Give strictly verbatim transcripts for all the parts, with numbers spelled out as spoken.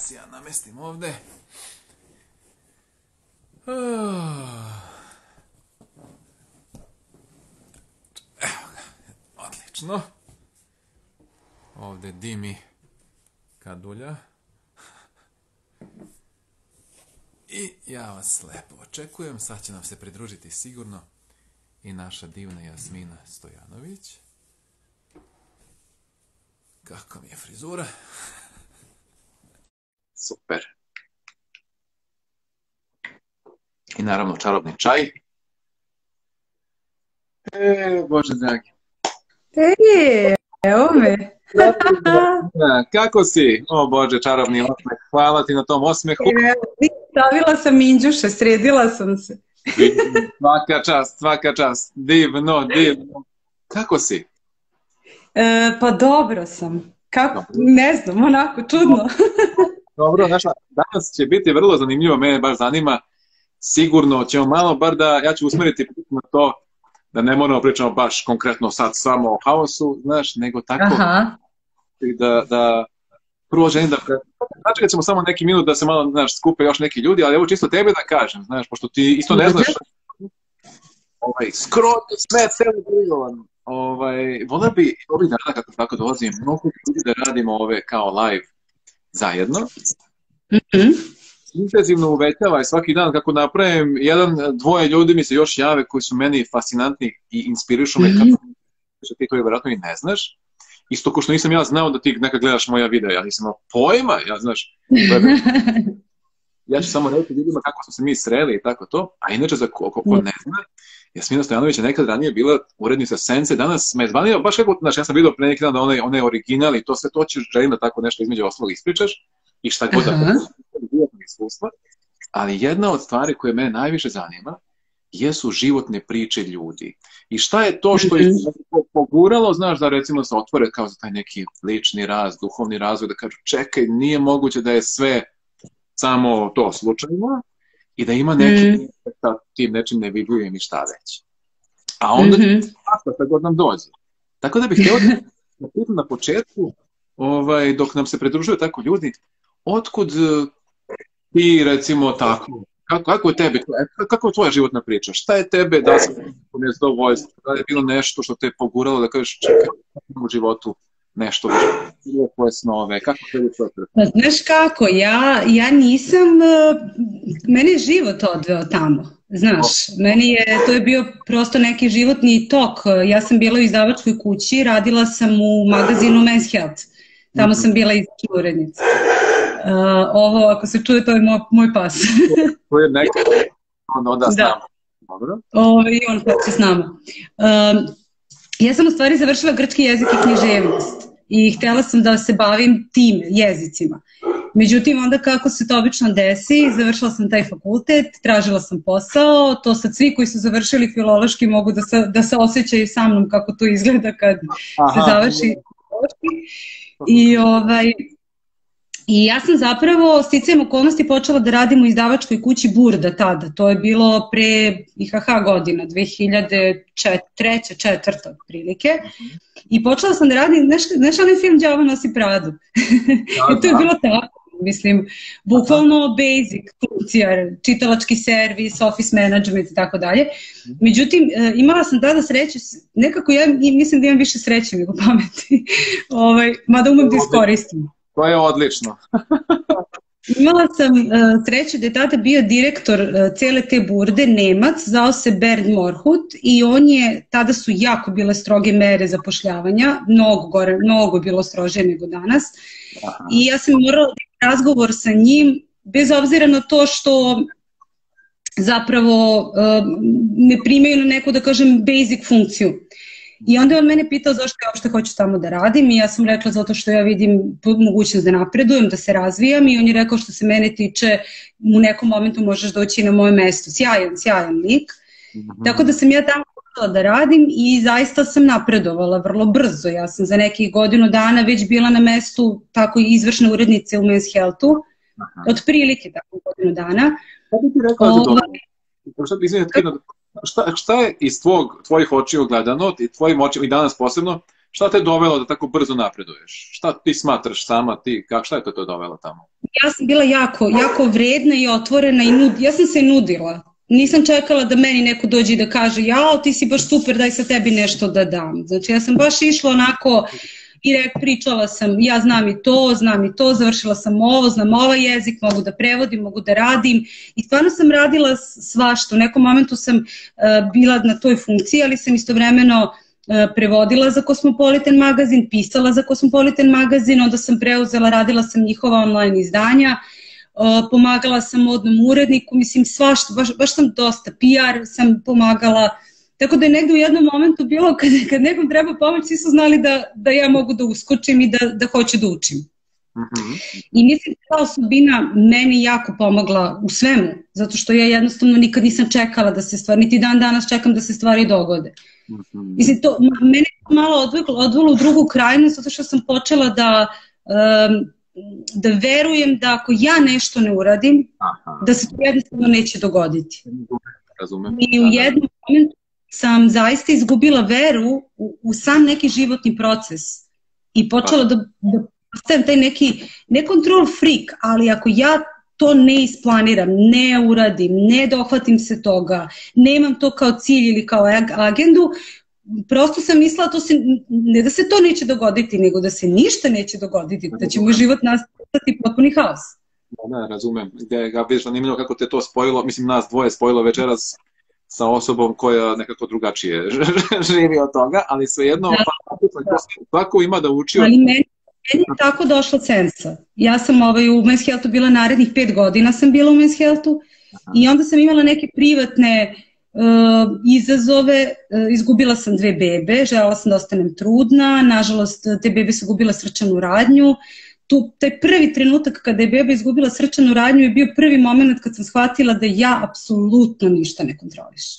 se ja namestim ovde. Uh. Evo ga, odlično. Ovde dimi kadulja. I ja vas lepo očekujem, sad će nam se pridružiti sigurno i naša divna Jasmina Stojanović. Kako mi je frizura? Super. I naravno čarobni čaj. E, Bože dragi. Ej, evo me. Kako si? O Bože, čarobni osmeh. Hvala ti na tom osmehu. Stavila sam minđuše, sredila sam se. Svaka čast, svaka čast. Divno, divno. Kako si? E, pa dobro sam. Kako, ne znam, onako čudno. Dobro, znaš, danas će biti vrlo zanimljivo, mene baš zanima. Sigurno ćemo malo, bar da, ja ću usmeriti na to, da ne moramo pričamo baš konkretno sad samo o haosu, znaš, nego tako. Aha. Da, da prvo želim da, znači da ćemo samo neki minut da se malo, znaš, skupe još neki ljudi, ali evo čisto tebe da kažem, znaš, pošto ti isto ne znaš, ovaj, skroz sve celo prigovano. Ovaj, voda bi ovih dana kako tako dolazim, mnogo ljudi da radimo ove kao live zajedno. Mhm. Intenzivno uvećava i svaki dan kako napravim, jedan, dvoje ljudi mi se još jave koji su meni fascinantni i inspirišu me, kako ti to je vjerojatno i ne znaš. Isto ko što nisam ja znao da ti nekad gledaš moja videa, ja nisam imao pojma, ja znaš. Ja ću samo reći ljudima kako smo se mi sreli i tako to, a inače za ko, ko, ko ne zna, Jasmina Stojanović je nekad ranije bila urednica Sence, danas me je zvanio, baš kako, znaš, ja sam vidio pre neki dan da ona je, ona je original i to sve to ćeš, želim da tako nešto između ostalog ispričaš i šta god da iskustva, ali jedna od stvari koje mene najviše zanima jesu životne priče ljudi. I šta je to što je poguralo, znaš, da recimo se otvore kao za taj neki lični rast, duhovni razvoj, da kažu čekaj, nije moguće da je sve samo to slučajno i da ima neki sa tim nečim nevidljivim i šta već. A onda šta god nam dođe. Tako da bih htio da pitam na početku, ovaj, dok nam se pridružuju tako ljudi, otkud ti recimo tako, kako, kako je tebi, kako je tvoja životna priča, šta je tebe, da sam nezadovoljstvo, da je bilo nešto što te je poguralo da kažeš čekaj u životu nešto više, koje snove, kako tebi to je? Znaš kako, ja, ja nisam, mene je život odveo tamo, znaš, meni je, to je bio prosto neki životni tok, ja sam bila u izdavačkoj kući, radila sam u magazinu Men's Health, tamo sam bila izvršna urednica. Uh, ovo, ako se čuje, to je moj, moj pas. To je neko, on onda s nama. Dobro. Ovo, i on hoće s nama. Um, ja sam u stvari završila grčki jezik i književnost i htjela sam da se bavim tim jezicima. Međutim, onda kako se to obično desi, završila sam taj fakultet, tražila sam posao, to sad svi koji su završili filološki mogu da se, da se osjećaju sa mnom kako to izgleda kad Aha. se završi filološki. I ovaj... I ja sam zapravo sticajem okolnosti počela da radim u izdavačkoj kući Burda tada. To je bilo pre I H H godina, dve hiljade treće četvrte otprilike. I počela sam da radim, znaš onaj film Đavo nosi Pradu? I to je bilo tako, mislim, bukvalno basic funkcija, čitalački servis, office management i tako dalje. Međutim, imala sam tada sreću, nekako ja mislim da imam više sreće nego pameti, ovaj, mada umem da iskoristim. To je odlično. Imala sam uh, sreću da je tada bio direktor uh, cele te burde, Nemac, zvao se Bernd Morhut i on je, tada su jako bile stroge mere zapošljavanja, mnogo gore, mnogo bilo strožije nego danas. Aha. I ja sam morala da razgovor sa njim, bez obzira na to što zapravo uh, ne primaju na neku, da kažem, basic funkciju. I onda je on mene pitao zašto ja uopšte hoću tamo da radim i ja sam rekla zato što ja vidim mogućnost da napredujem, da se razvijam i on je rekao što se mene tiče u nekom momentu možeš doći na moje mesto. Sjajan, sjajan lik. Mm-hmm. Tako da sam ja tamo počela da radim i zaista sam napredovala vrlo brzo. Ja sam za nekih godinu dana već bila na mestu tako i izvršne urednice u Men's Healthu. Od prilike tako godinu dana. Kako ti rekao da dobro? Izvinite, Šta, šta je iz tvog, tvojih očiju gledano, i tvojim očima i danas posebno, šta te dovelo da tako brzo napreduješ? Šta ti smatraš sama, ti, kak, šta je to, to dovelo tamo? Ja sam bila jako, jako vredna i otvorena i nud, ja sam se nudila. Nisam čekala da meni neko dođe i da kaže jao, ti si baš super, daj sa tebi nešto da dam. Znači ja sam baš išla onako i rek, pričala sam, ja znam i to, znam i to, završila sam ovo, znam ovaj jezik, mogu da prevodim, mogu da radim i stvarno sam radila svašta. U nekom momentu sam uh, bila na toj funkciji, ali sam istovremeno uh, prevodila za Cosmopolitan magazin, pisala za Cosmopolitan magazin, onda sam preuzela, radila sam njihova online izdanja, Uh, pomagala sam modnom uredniku, mislim svašta, baš, baš sam dosta, P R sam pomagala, tako da je negde u jednom momentu bilo kad, kad nekom treba pomoć, svi su znali da, da ja mogu da uskočim i da, da hoću da učim. Mm-hmm. I mislim da ta osobina meni jako pomogla u svemu, zato što ja jednostavno nikad nisam čekala da se stvari, niti dan danas čekam da se stvari dogode. Mm-hmm. Mislim, to, mene je malo odvelo, odvelo u drugu krajnost, zato što sam počela da... Um, da verujem da ako ja nešto ne uradim, aha, da se to jednostavno neće dogoditi. Razumem. I u jednom momentu sam zaista izgubila veru u, u sam neki životni proces i počela da, da postavim taj neki, ne control freak, ali ako ja to ne isplaniram, ne uradim, ne dohvatim se toga, nemam to kao cilj ili kao agendu, prosto sam mislila to se, ne da se to neće dogoditi, nego da se ništa neće dogoditi, da će moj život nastati potpuni haos. Da, ne, razumem. Gde ga vidiš zanimljivo kako te to spojilo, mislim nas dvoje spojilo večeras sa osobom koja nekako drugačije živi od toga, ali svejedno da. Svako ima da uči. Ali meni, meni je tako došla censa. Ja sam ovaj, u Men's Healthu bila narednih pet godina, sam bila u Men's Healthu i onda sam imala neke privatne Uh, izazove, uh, izgubila sam dve bebe, želela sam da ostanem trudna, nažalost te bebe su gubila srčanu radnju. Tu, taj prvi trenutak kada je beba izgubila srčanu radnju je bio prvi moment kad sam shvatila da ja apsolutno ništa ne kontrolišem.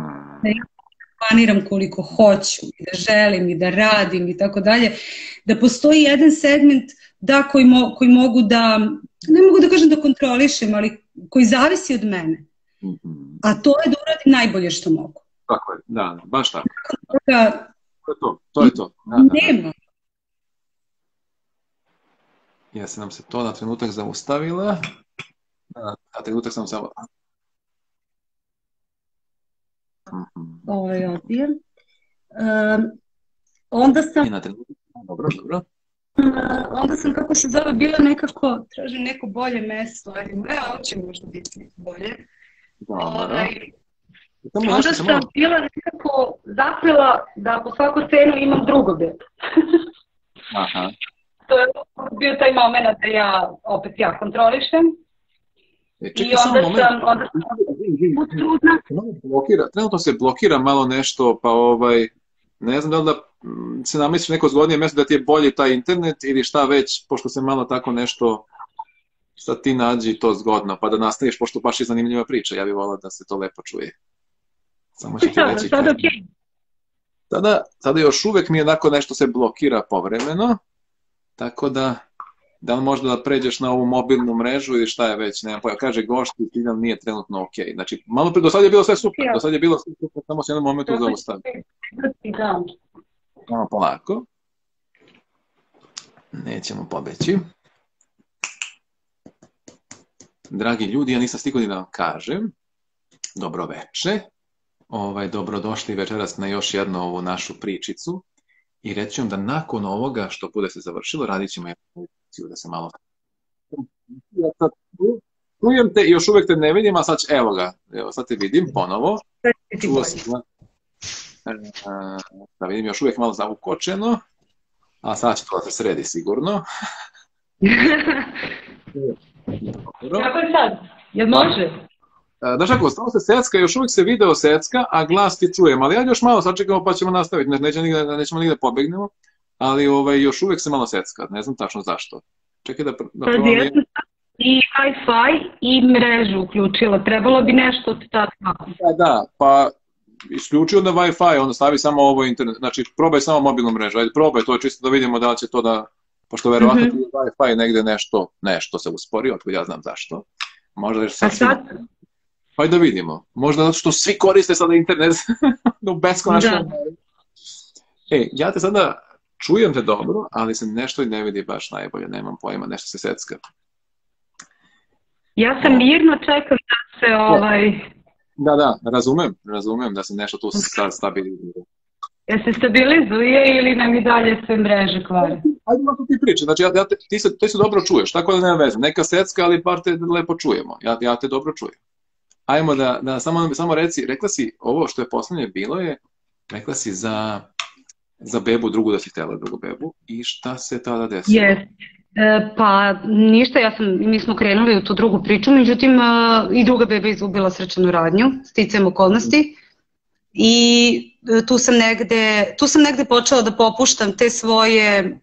Da ja planiram koliko hoću, i da želim i da radim i tako dalje. Da postoji jedan segment da, koji, mo, koji mogu da, ne mogu da kažem da kontrolišem, ali koji zavisi od mene. A to je da uradim najbolje što mogu. Tako je, da, baš tako. Da, to je to, to je to. Da, nema. Da, da. Jesi nam se to na trenutak zaustavila. Na trenutak sam samo... Ovo je odbijem. Um, onda sam... I na trenutak, dobro, dobro. Uh, onda sam, kako se zove, bila nekako, tražim neko bolje mesto, ali ne, ovo će možda biti bolje. Ovaj, onda sam bila nekako zapela da po svaku cenu imam drugo dete. Aha. To je bio taj moment da ja opet ja kontrolišem. E, čekaj, I onda sam, sam, onda sam trudna. Trenutno se blokira malo nešto, pa ovaj, ne znam da li da se namisliš neko zgodnije mjesto da ti je bolji taj internet ili šta već, pošto se malo tako nešto... Sad ti nađi to zgodno, pa da nastaviš, pošto baš je zanimljiva priča. Ja bih volila da se to lepo čuje. Samo ću ti reći. Sada, okay. sada, sada još uvek mi je onako nešto se blokira povremeno, tako da, da li možda da pređeš na ovu mobilnu mrežu ili šta je već, nema pojma. Kaže gošti, signal nije trenutno ok. Znači, malo pre, do sad je bilo sve super, do sad je bilo sve super, samo se jednom momentu zaustavi. Samo polako. Nećemo pobeći. Dragi ljudi, ja nisam stigao ni da vam kažem, dobro veče, ovaj, dobrodošli večeras na još jednu ovu našu pričicu i reći vam da nakon ovoga što bude se završilo, radit ćemo jednu da se malo... Ja sad čujem te i još uvek te ne vidim, a sad, evo ga, evo sad te vidim ponovo. Čuo sam, da vidim još uvek malo zavukočeno, a sad će to da se sredi sigurno. Dobro. Kako je sad? Jel može? Znaš ako, stalo se secka, još uvijek se video secka, a glas ti čujem, ali ja još malo sačekamo pa ćemo nastaviti, ne, nećemo nigde, nećemo nigde pobegnemo, ali ovaj, još uvijek se malo secka, ne znam tačno zašto. Čekaj da, da provalim. I Wi-Fi i mrežu uključila, trebalo bi nešto od tada. Da, da, pa isključio na Wi-Fi, onda stavi samo ovo internet, znači probaj samo mobilnu mrežu, ajde probaj to čisto da vidimo da li će to da... Pošto verovatno mm-hmm. tu Wi-Fi negde nešto, nešto se usporio, otkud ja znam zašto. Možda još sad... sad? Pa da vidimo. Možda zato što svi koriste sada internet u beskonačno. Da. E, ja te sada čujem te dobro, ali se nešto i ne vidi baš najbolje, nemam pojma, nešto se secka. Ja sam mirno čekam da se ovaj... Da, da, razumem, razumem da se nešto tu stabilizuje. Jel se stabilizuje ili nam i dalje sve mreže kvare? Ajde malo ti priče, znači ja, ja te, ti, se, ti se dobro čuješ, tako da nema veze, neka secka, ali bar te lepo čujemo, ja, ja te dobro čujem. Ajmo da, da samo, samo reci, rekla si ovo što je poslednje bilo je, rekla si za, za bebu, drugu da si htjela drugu bebu i šta se tada desilo? Yes. E, pa ništa, ja sam, mi smo krenuli u tu drugu priču, međutim i druga beba izgubila srčanu radnju, sticajem okolnosti. I tu sam negde, tu sam negde počela da popuštam te svoje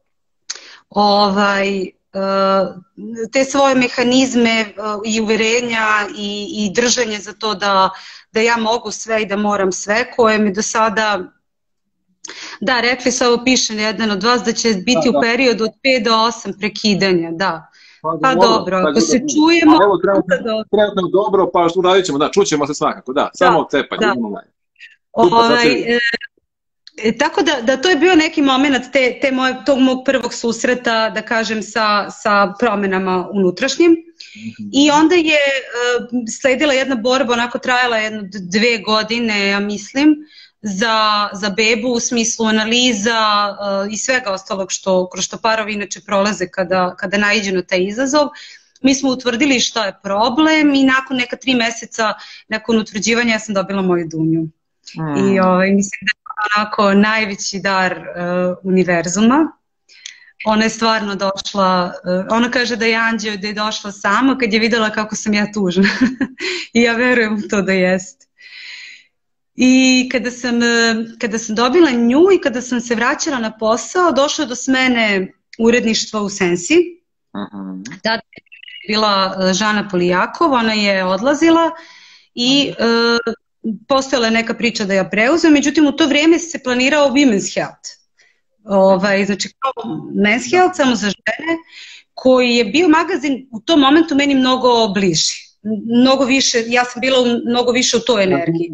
ovaj, te svoje mehanizme i uverenja i, i držanje za to da, da ja mogu sve i da moram sve, koje mi do sada, da, rekli su, ovo piše jedan od vas, da će biti da, da. u periodu od pet do osam prekidanja, da. Pa, pa dobro, ako pa, se čujemo... Evo, trenutno je dobro, pa uradit ćemo, da, čućemo se svakako, da, samo cepaj, da. Ovaj, e, tako da, da to je bio neki moment te, te moje, tog mog prvog susreta, da kažem, sa, sa promenama unutrašnjim. Mm-hmm. I onda je uh, sledila jedna borba, onako trajala jedno dve godine, ja mislim, za, za bebu u smislu analiza uh, i svega ostalog što, kroz što parovi inače prolaze kada, kada naiđu na taj izazov. Mi smo utvrdili šta je problem i nakon neka tri meseca, nakon utvrđivanja, ja sam dobila moju dunju. Mm. I ovaj, mislim da je onako najveći dar uh, univerzuma. Ona je stvarno došla, uh, ona kaže da je anđeo, da je došla sama kad je videla kako sam ja tužna. I ja verujem u to da jest. I kada sam, uh, kada sam dobila nju i kada sam se vraćala na posao, došlo je do smene uredništva u Sensi. Mm-hmm. Tada je bila uh, Žana Polijakov, ona je odlazila i... Uh, postojala je neka priča da ja preuzem, međutim u to vrijeme se planirao Women's Health. Ovaj, znači kao Men's Health, samo za žene, koji je bio magazin u tom momentu meni mnogo bliži. Mnogo više, ja sam bila u, mnogo više u toj energiji.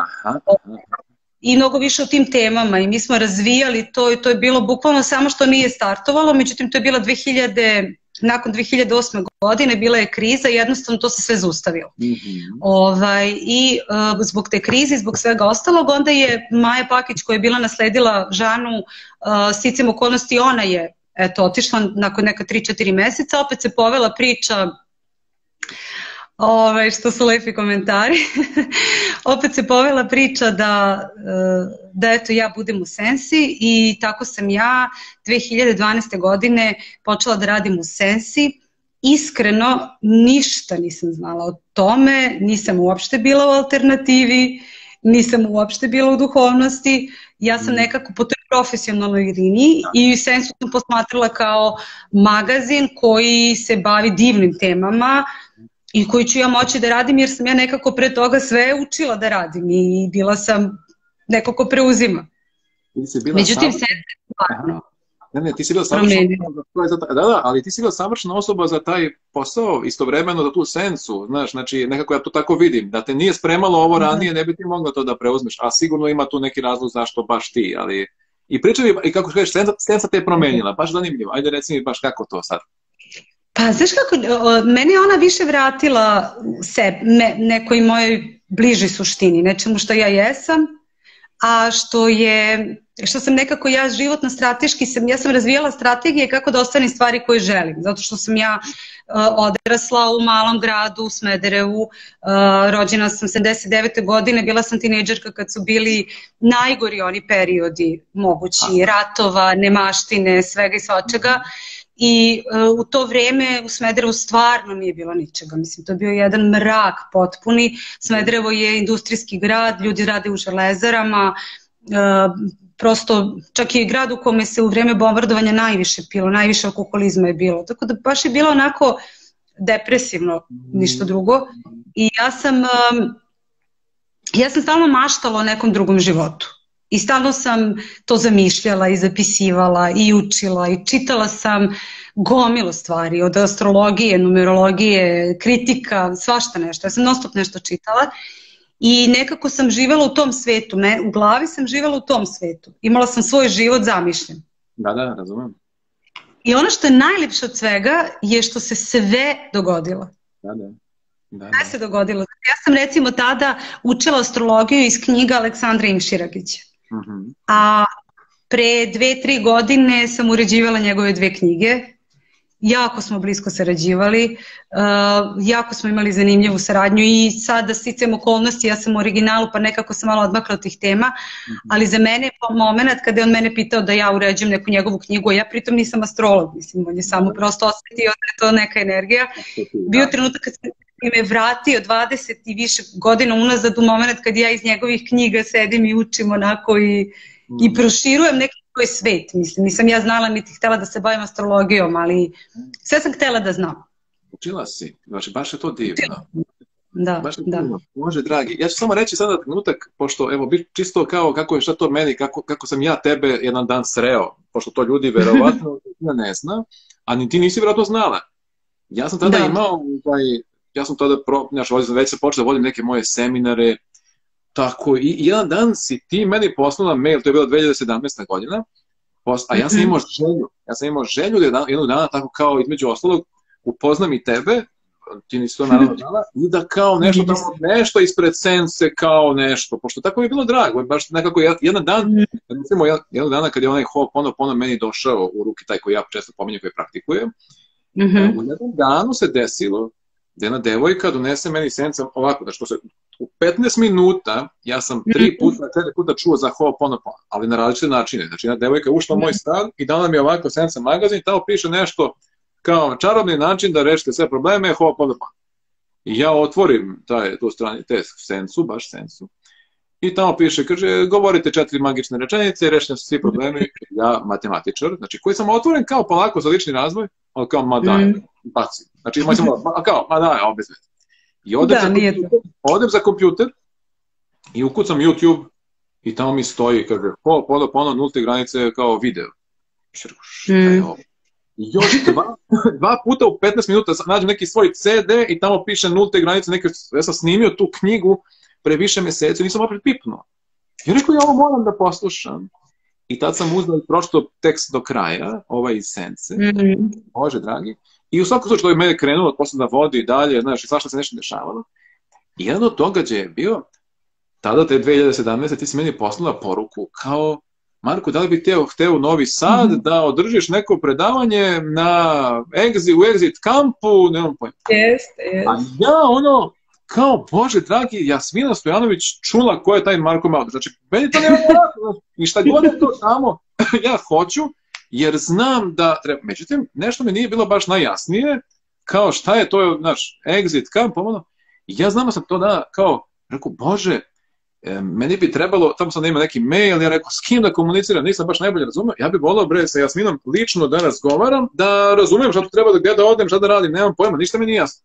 I mnogo više u tim temama i mi smo razvijali to i to je bilo bukvalno samo što nije startovalo, međutim to je bila dve hiljade nakon dve hiljade osme godine bila je kriza i jednostavno to se sve zaustavilo. Mm-hmm. Ovaj, I uh, zbog te krize, zbog svega ostalog, onda je Maja Pakić koja je bila nasledila Žanu uh, sticajem okolnosti, ona je eto, otišla nakon neka tri četiri meseca, opet se povela priča, ovaj, što su lepi komentari, opet se povela priča da, da eto, ja budem u Sensi i tako sam ja dve hiljade dvanaeste. godine počela da radim u Sensi. Iskreno ništa nisam znala o tome, nisam uopšte bila u alternativi, nisam uopšte bila u duhovnosti, ja sam nekako po toj profesionalnoj liniji i Sensu sam posmatrala kao magazin koji se bavi divnim temama i koji ću ja moći da radim jer sam ja nekako pre toga sve učila da radim i bila sam neko ko preuzima. Međutim, Sensu je stvarno. Ne, ne, ti si bila savršena osoba, da, da, ali ti si bila savršena osoba za taj posao, istovremeno za tu Sensu, znaš, znači nekako ja to tako vidim, da te nije spremalo ovo ranije, ne bi ti mogla to da preuzmeš, a sigurno ima tu neki razlog zašto baš ti, ali i pričaj mi, i kako kažeš, Sensa, Sensa te je promenila, baš zanimljivo, ajde reci mi baš kako to sad. Pa, znaš kako, meni je ona više vratila sebe, ne, nekoj mojoj bližoj suštini, nečemu što ja jesam, a što je, što sam nekako ja životno strateški, sam, ja sam razvijala strategije kako da ostanem stvari koje želim, zato što sam ja uh, odrasla u malom gradu, u Smederevu, uh, rođena sam sedamdeset devete. godine, bila sam tinejdžerka kad su bili najgori oni periodi mogući, ratova, nemaštine, svega i svačega. I uh, u to vrijeme u Smederevu stvarno nije bilo ničega, mislim, to je bio jedan mrak potpuni. Smederevo je industrijski grad, ljudi rade u železarama, uh, prosto čak i grad u kome se u vrijeme bombardovanja najviše pilo, najviše alkoholizma je bilo, tako da baš je bilo onako depresivno, ništa drugo. I ja sam, um, ja sam stalno maštala o nekom drugom životu. I stalno sam to zamišljala i zapisivala i učila i čitala sam gomilu stvari, od astrologije, numerologije, kritika, svašta nešto. Ja sam non stop nešto čitala i nekako sam živjela u tom svetu, me, u glavi sam živjela u tom svetu. Imala sam svoj život zamišljen. Da, da, razumijem. I ono što je najljepše od svega je što se sve dogodilo. Da, da. Da, da. Sve se dogodilo. Ja sam recimo tada učila astrologiju iz knjiga Aleksandra Imširagića. Mm-hmm. A pre dve, tri godine sam uređivala njegove dve knjige. Jako smo blisko sarađivali, uh, jako smo imali zanimljivu saradnju i sada sticam okolnosti, ja sam u originalu pa nekako sam malo odmakla od tih tema, mm-hmm. ali za mene je moment kada je on mene pitao da ja uređujem neku njegovu knjigu, a ja pritom nisam astrolog, mislim, on je samo prosto osjetio da je to neka energija. Bio trenutak kad sam me vratio dvadeset i više godina unazad u moment kad ja iz njegovih knjiga sedim i učim onako i, mm. i proširujem neki svoj svet. Mislim, nisam ja znala niti htjela da se bavim astrologijom, ali sve sam htjela da znam. Učila si, znači baš je to divno. Da, baš je da. divno. Može, dragi. Ja ću samo reći sada trenutak, pošto, evo, čisto kao kako je šta to meni, kako, kako sam ja tebe jedan dan sreo, pošto to ljudi verovatno ne zna, a ni ti nisi vjerojatno znala. Ja sam tada da. imao, taj, ja sam tada, pro, znaš, već sam počeo da vodim neke moje seminare, tako, i jedan dan si ti meni poslala mail, to je bilo dve hiljade sedamnaesta godina, a ja sam imao želju, ja sam imao želju da jedan, jednog dana, tako kao između ostalog, upoznam i tebe, ti nisi to naravno dala, i da kao nešto tamo, nešto ispred sense, kao nešto, pošto tako mi je bilo drago, baš nekako jedan dan, recimo jednog dana kad je onaj Ho'oponopono meni došao u ruki, taj koji ja često pominjem, koji praktikujem, u jednom danu se desilo da jedna devojka donese meni sense ovako, da što se u petnaest minuta ja sam tri puta, četiri puta čuo za Ho'oponopono, ali na različite načine. Znači, jedna devojka ušla u moj stan i dala mi ovako sense magazin, tamo piše nešto kao čarobni način da rešite sve probleme, Ho'oponopono. I ja otvorim taj, tu stranu, te sensu, baš sensu, i tamo piše, kaže, govorite četiri magične rečenice, rešite svi problemi, ja matematičar, znači koji sam otvoren kao polako za lični razvoj, ali kao, ma daj, baci. Znači, moj sam, ma kao, ma daj, obezved. I odem, da, za kompjuter, odem za kompjuter i ukucam YouTube i tamo mi stoji, kaže, Ho'oponopono, nulte granice kao video. Šta je ovo? I još dva, dva puta u petnaest minuta nađem neki svoj ce de i tamo piše nulte granice, neke, ja sam snimio tu knjigu pre više meseci, nisam opet pipnuo. I rekao, ja ovo moram da poslušam. I tad sam uzeo i pročitao tekst do kraja, ovaj iz Sence, mm-hmm. Bože dragi, i u svakom slučaju to je mene krenulo, posle da vodi dalje, znaš, i svašta se nešto dešavalo. I jedan od događaja je bio, tada te dve hiljade sedamnaeste ti si meni poslala poruku, kao, Marko, da li bi teo hteo u Novi Sad mm-hmm. da održiš neko predavanje na exit, u exit kampu, nemam pojma. Jeste, jeste. A ja, ono, kao, Bože dragi, Jasmina Stojanović čula ko je taj Marko Maldović. Znači, meni to nema vratno. I šta god je to tamo, ja hoću, jer znam da treba. Međutim, nešto mi nije bilo baš najjasnije, kao šta je to, naš, exit camp, ono. I ja znam da sam to da, kao, rekao, Bože, e, meni bi trebalo, tamo sam da ima neki mail, ja rekao, s kim da komuniciram, nisam baš najbolje razumio, ja bih volao, bre, sa Jasminom lično da razgovaram, da razumijem šta tu treba, da gdje da odem, šta da radim, nemam pojma, ništa mi nije jasno.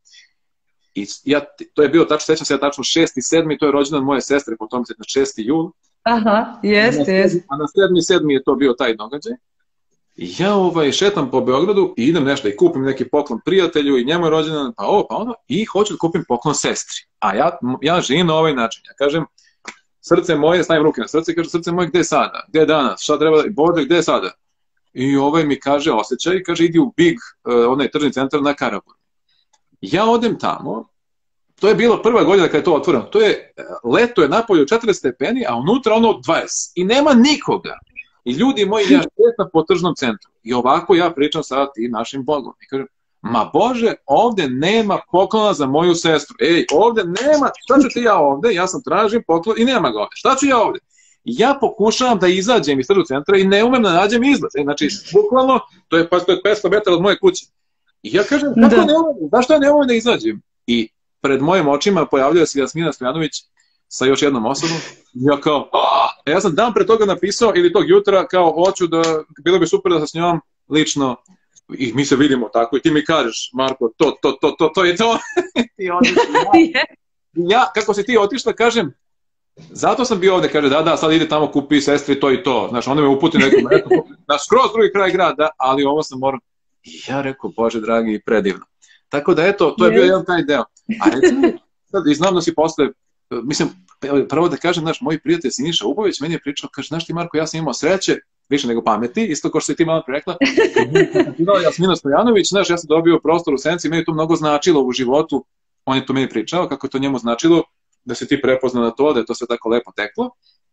I ja, to je bilo tačno, sećam se ja tačno šesti sedmi, to je rođendan moje sestre, potom se na šesti jul. Aha, jeste, jeste. A na sedmi sedmi je to bio taj događaj. I ja ovaj, šetam po Beogradu i idem nešto i kupim neki poklon prijatelju i njemu je rođendan, pa ovo, pa ono, i hoću da kupim poklon sestri. A ja, ja živim na ovaj način, ja kažem, srce moje, stavim ruke na srce i kažem, srce moje, gde je sada, gde je danas, šta treba da, Bože, gde je sada? I ovaj mi kaže, osjećaj, kaže, idi u Big, uh, onaj tržni centar na Karaburmi. Ja odem tamo, to je bilo prva godina kada je to otvoreno, to je, leto je napolju četrdeset stepeni, a unutra ono dvadeset. I nema nikoga. I ljudi moji, ja šetam po tržnom centru. I ovako ja pričam sa tim našim Bogom. I kažem, ma Bože, ovde nema poklona za moju sestru. Ej, ovde nema, šta ću ti ja ovde? Ja sam tražim poklon i nema ga ovde. Šta ću ja ovde? I ja pokušavam da izađem iz tržnog centra i ne umem da nađem izlaz. E, znači, bukvalno, to je, pa, to je petsto metara od moje kuće. I ja kažem, kako da. ne umem, zašto ja ne umem da izađem? I pred mojim očima pojavljuje se Jasmina Stojanović sa još jednom osobom. I ja kao, a ja sam dan pre toga napisao, ili tog jutra, kao, hoću da, bilo bi super da sa s njom lično, i mi se vidimo tako, i ti mi kažeš, Marko, to, to, to, to, to je to. I ja, ja, kako si ti otišla, kažem, zato sam bio ovde, kaže, da, da, sad ide tamo, kupi sestri to i to. Znaš, onda me uputi nekom, na skroz drugi kraj grada, ali ovo sam moram. I ja rekao, Bože dragi, predivno. Tako da, eto, to je bio jedan taj deo. A recimo, sad, i znam da si posle mislim, prvo da kažem, znaš, moj prijatelj Siniša Ubović meni je pričao, kaže, znaš ti Marko, ja sam imao sreće, više nego pameti, isto kao što si ti malo rekla, Jasmina Stojanović, znaš, ja sam dobio prostor u Senci, meni to mnogo značilo u životu, on je to meni pričao, kako je to njemu značilo, da se ti prepoznao na to, da je to sve tako lepo teklo.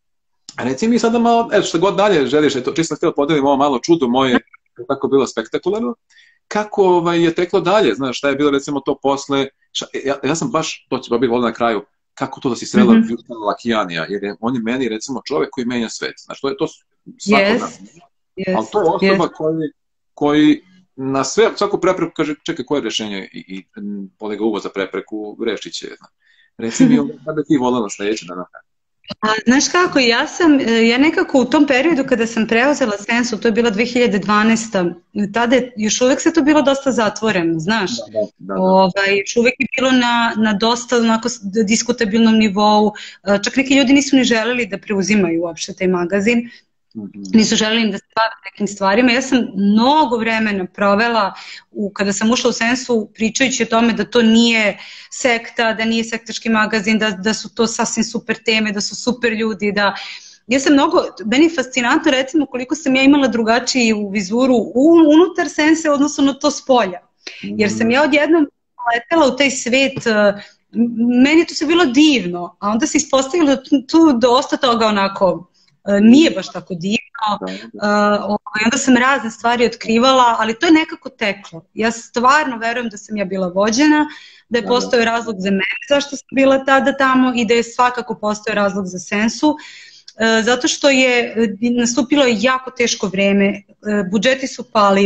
A reci mi sada malo, eto, što god dalje želiš, eto, čisto sam htio podelim ovo malo čudo moje, je tako bilo spektakularno, kako ovaj, je teklo dalje, znaš, šta je bilo recimo to posle, šta, ja, ja sam baš, to ću dobiti na kraju, kako to da si srela mm-hmm. Vjucana Lakijanija, jer je, on je meni recimo čovjek koji menja svet, znaš, to je to svakodnevno, yes. yes. ali to je osoba yes. koji, koji na sve, svaku prepreku kaže, čekaj, koje je rešenje i, i polega uvoza prepreku, rešit će jedna. Reci mi, kada ti voljela sledeće dana? A, znaš kako, ja sam, ja nekako u tom periodu kada sam preuzela Sensu, to je bila dve hiljade dvanaesta. Tada je, još uvek se to bilo dosta zatvoreno, znaš. Da, da, da, da. Ovaj, još uvek je bilo na, na dosta onako diskutabilnom nivou, čak neki ljudi nisu ni želeli da preuzimaju uopšte taj magazin. Nisu želeli da se bave nekim stvarima. Ja sam mnogo vremena provela u, kada sam ušla u Sensu pričajući o tome da to nije sekta, da nije sektaški magazin, da, da su to sasvim super teme, da su super ljudi, da... Ja sam mnogo, meni je fascinantno recimo koliko sam ja imala drugačiju vizuru unutar Sense odnosno na to spolja. Jer sam ja odjednom letela u taj svet, meni je to sve bilo divno, a onda se ispostavilo tu dosta toga onako nije baš tako divno, uh, onda sam razne stvari otkrivala, ali to je nekako teklo. Ja stvarno verujem da sam ja bila vođena, da je postojao razlog za mene zašto sam bila tada tamo i da je svakako postojao razlog za Sensu, uh, zato što je nastupilo jako teško vreme, uh, budžeti su pali,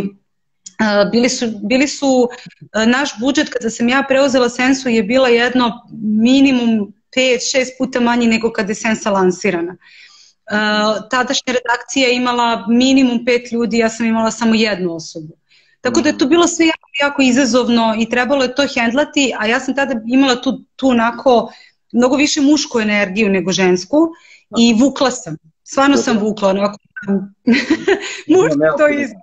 uh, bili su, bili su uh, naš budžet kada sam ja preuzela Sensu je bila jedno minimum pet šest puta manji nego kada je Sensa lansirana. Uh, tadašnja redakcija je imala minimum pet ljudi, ja sam imala samo jednu osobu. Tako da je to bilo sve jako, jako izazovno i trebalo je to hendlati, a ja sam tada imala tu, tu onako mnogo više mušku energiju nego žensku i vukla sam. Stvarno sam vukla, onako muško to izgleda.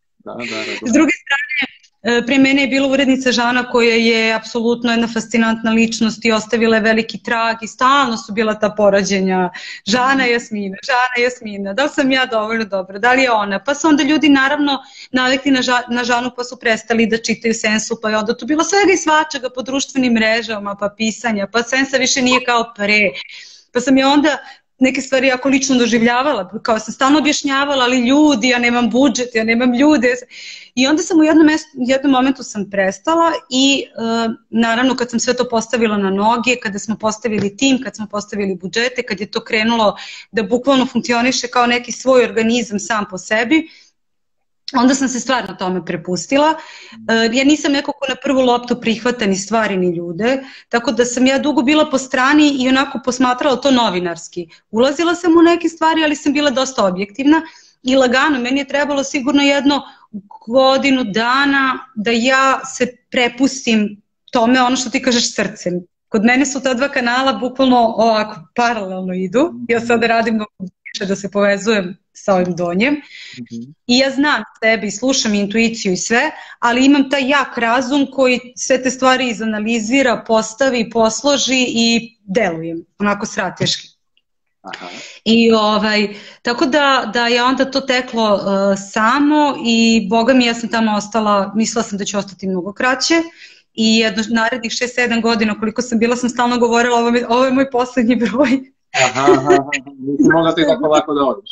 S druge strane, pre mene je bila urednica Žana koja je apsolutno jedna fascinantna ličnost i ostavila je veliki trag i stalno su bila ta porađenja. Žana Jasmina, Žana Jasmina, da li sam ja dovoljno dobra, da li je ona? Pa su onda ljudi naravno navikli na, ža, na Žanu pa su prestali da čitaju Sensu, pa je onda tu bilo svega i svačega po društvenim mrežama, pa pisanja, pa Sensa više nije kao pre. Pa sam je onda neke stvari jako lično doživljavala, kao sam stalno objašnjavala, ali ljudi, ja nemam budžet, ja nemam ljude. I onda sam u jednom, mestu, jednom momentu sam prestala i uh, naravno kad sam sve to postavila na noge, kada smo postavili tim, kad smo postavili budžete, kad je to krenulo da bukvalno funkcioniše kao neki svoj organizam sam po sebi, onda sam se stvarno tome prepustila. Ja nisam neko ko na prvu loptu prihvata ni stvari ni ljude, tako da sam ja dugo bila po strani i onako posmatrala to novinarski. Ulazila sam u neke stvari, ali sam bila dosta objektivna i lagano, meni je trebalo sigurno jedno godinu dana da ja se prepustim tome, ono što ti kažeš srcem. Kod mene su ta dva kanala bukvalno ovako paralelno idu, ja sada radim da se povezujem sa ovim donjem mm-hmm. i ja znam sebe i slušam intuiciju i sve, ali imam taj jak razum koji sve te stvari izanalizira, postavi, posloži i delujem, onako strateški. Aha. I ovaj, tako da, da je onda to teklo uh, samo i boga mi ja sam tamo ostala, mislila sam da ću ostati mnogo kraće i jedno narednih šest sedam godina koliko sam bila sam stalno govorila ovo, je, ovo je moj poslednji broj. Aha, aha, nisi mogla ti tako lako da odiš.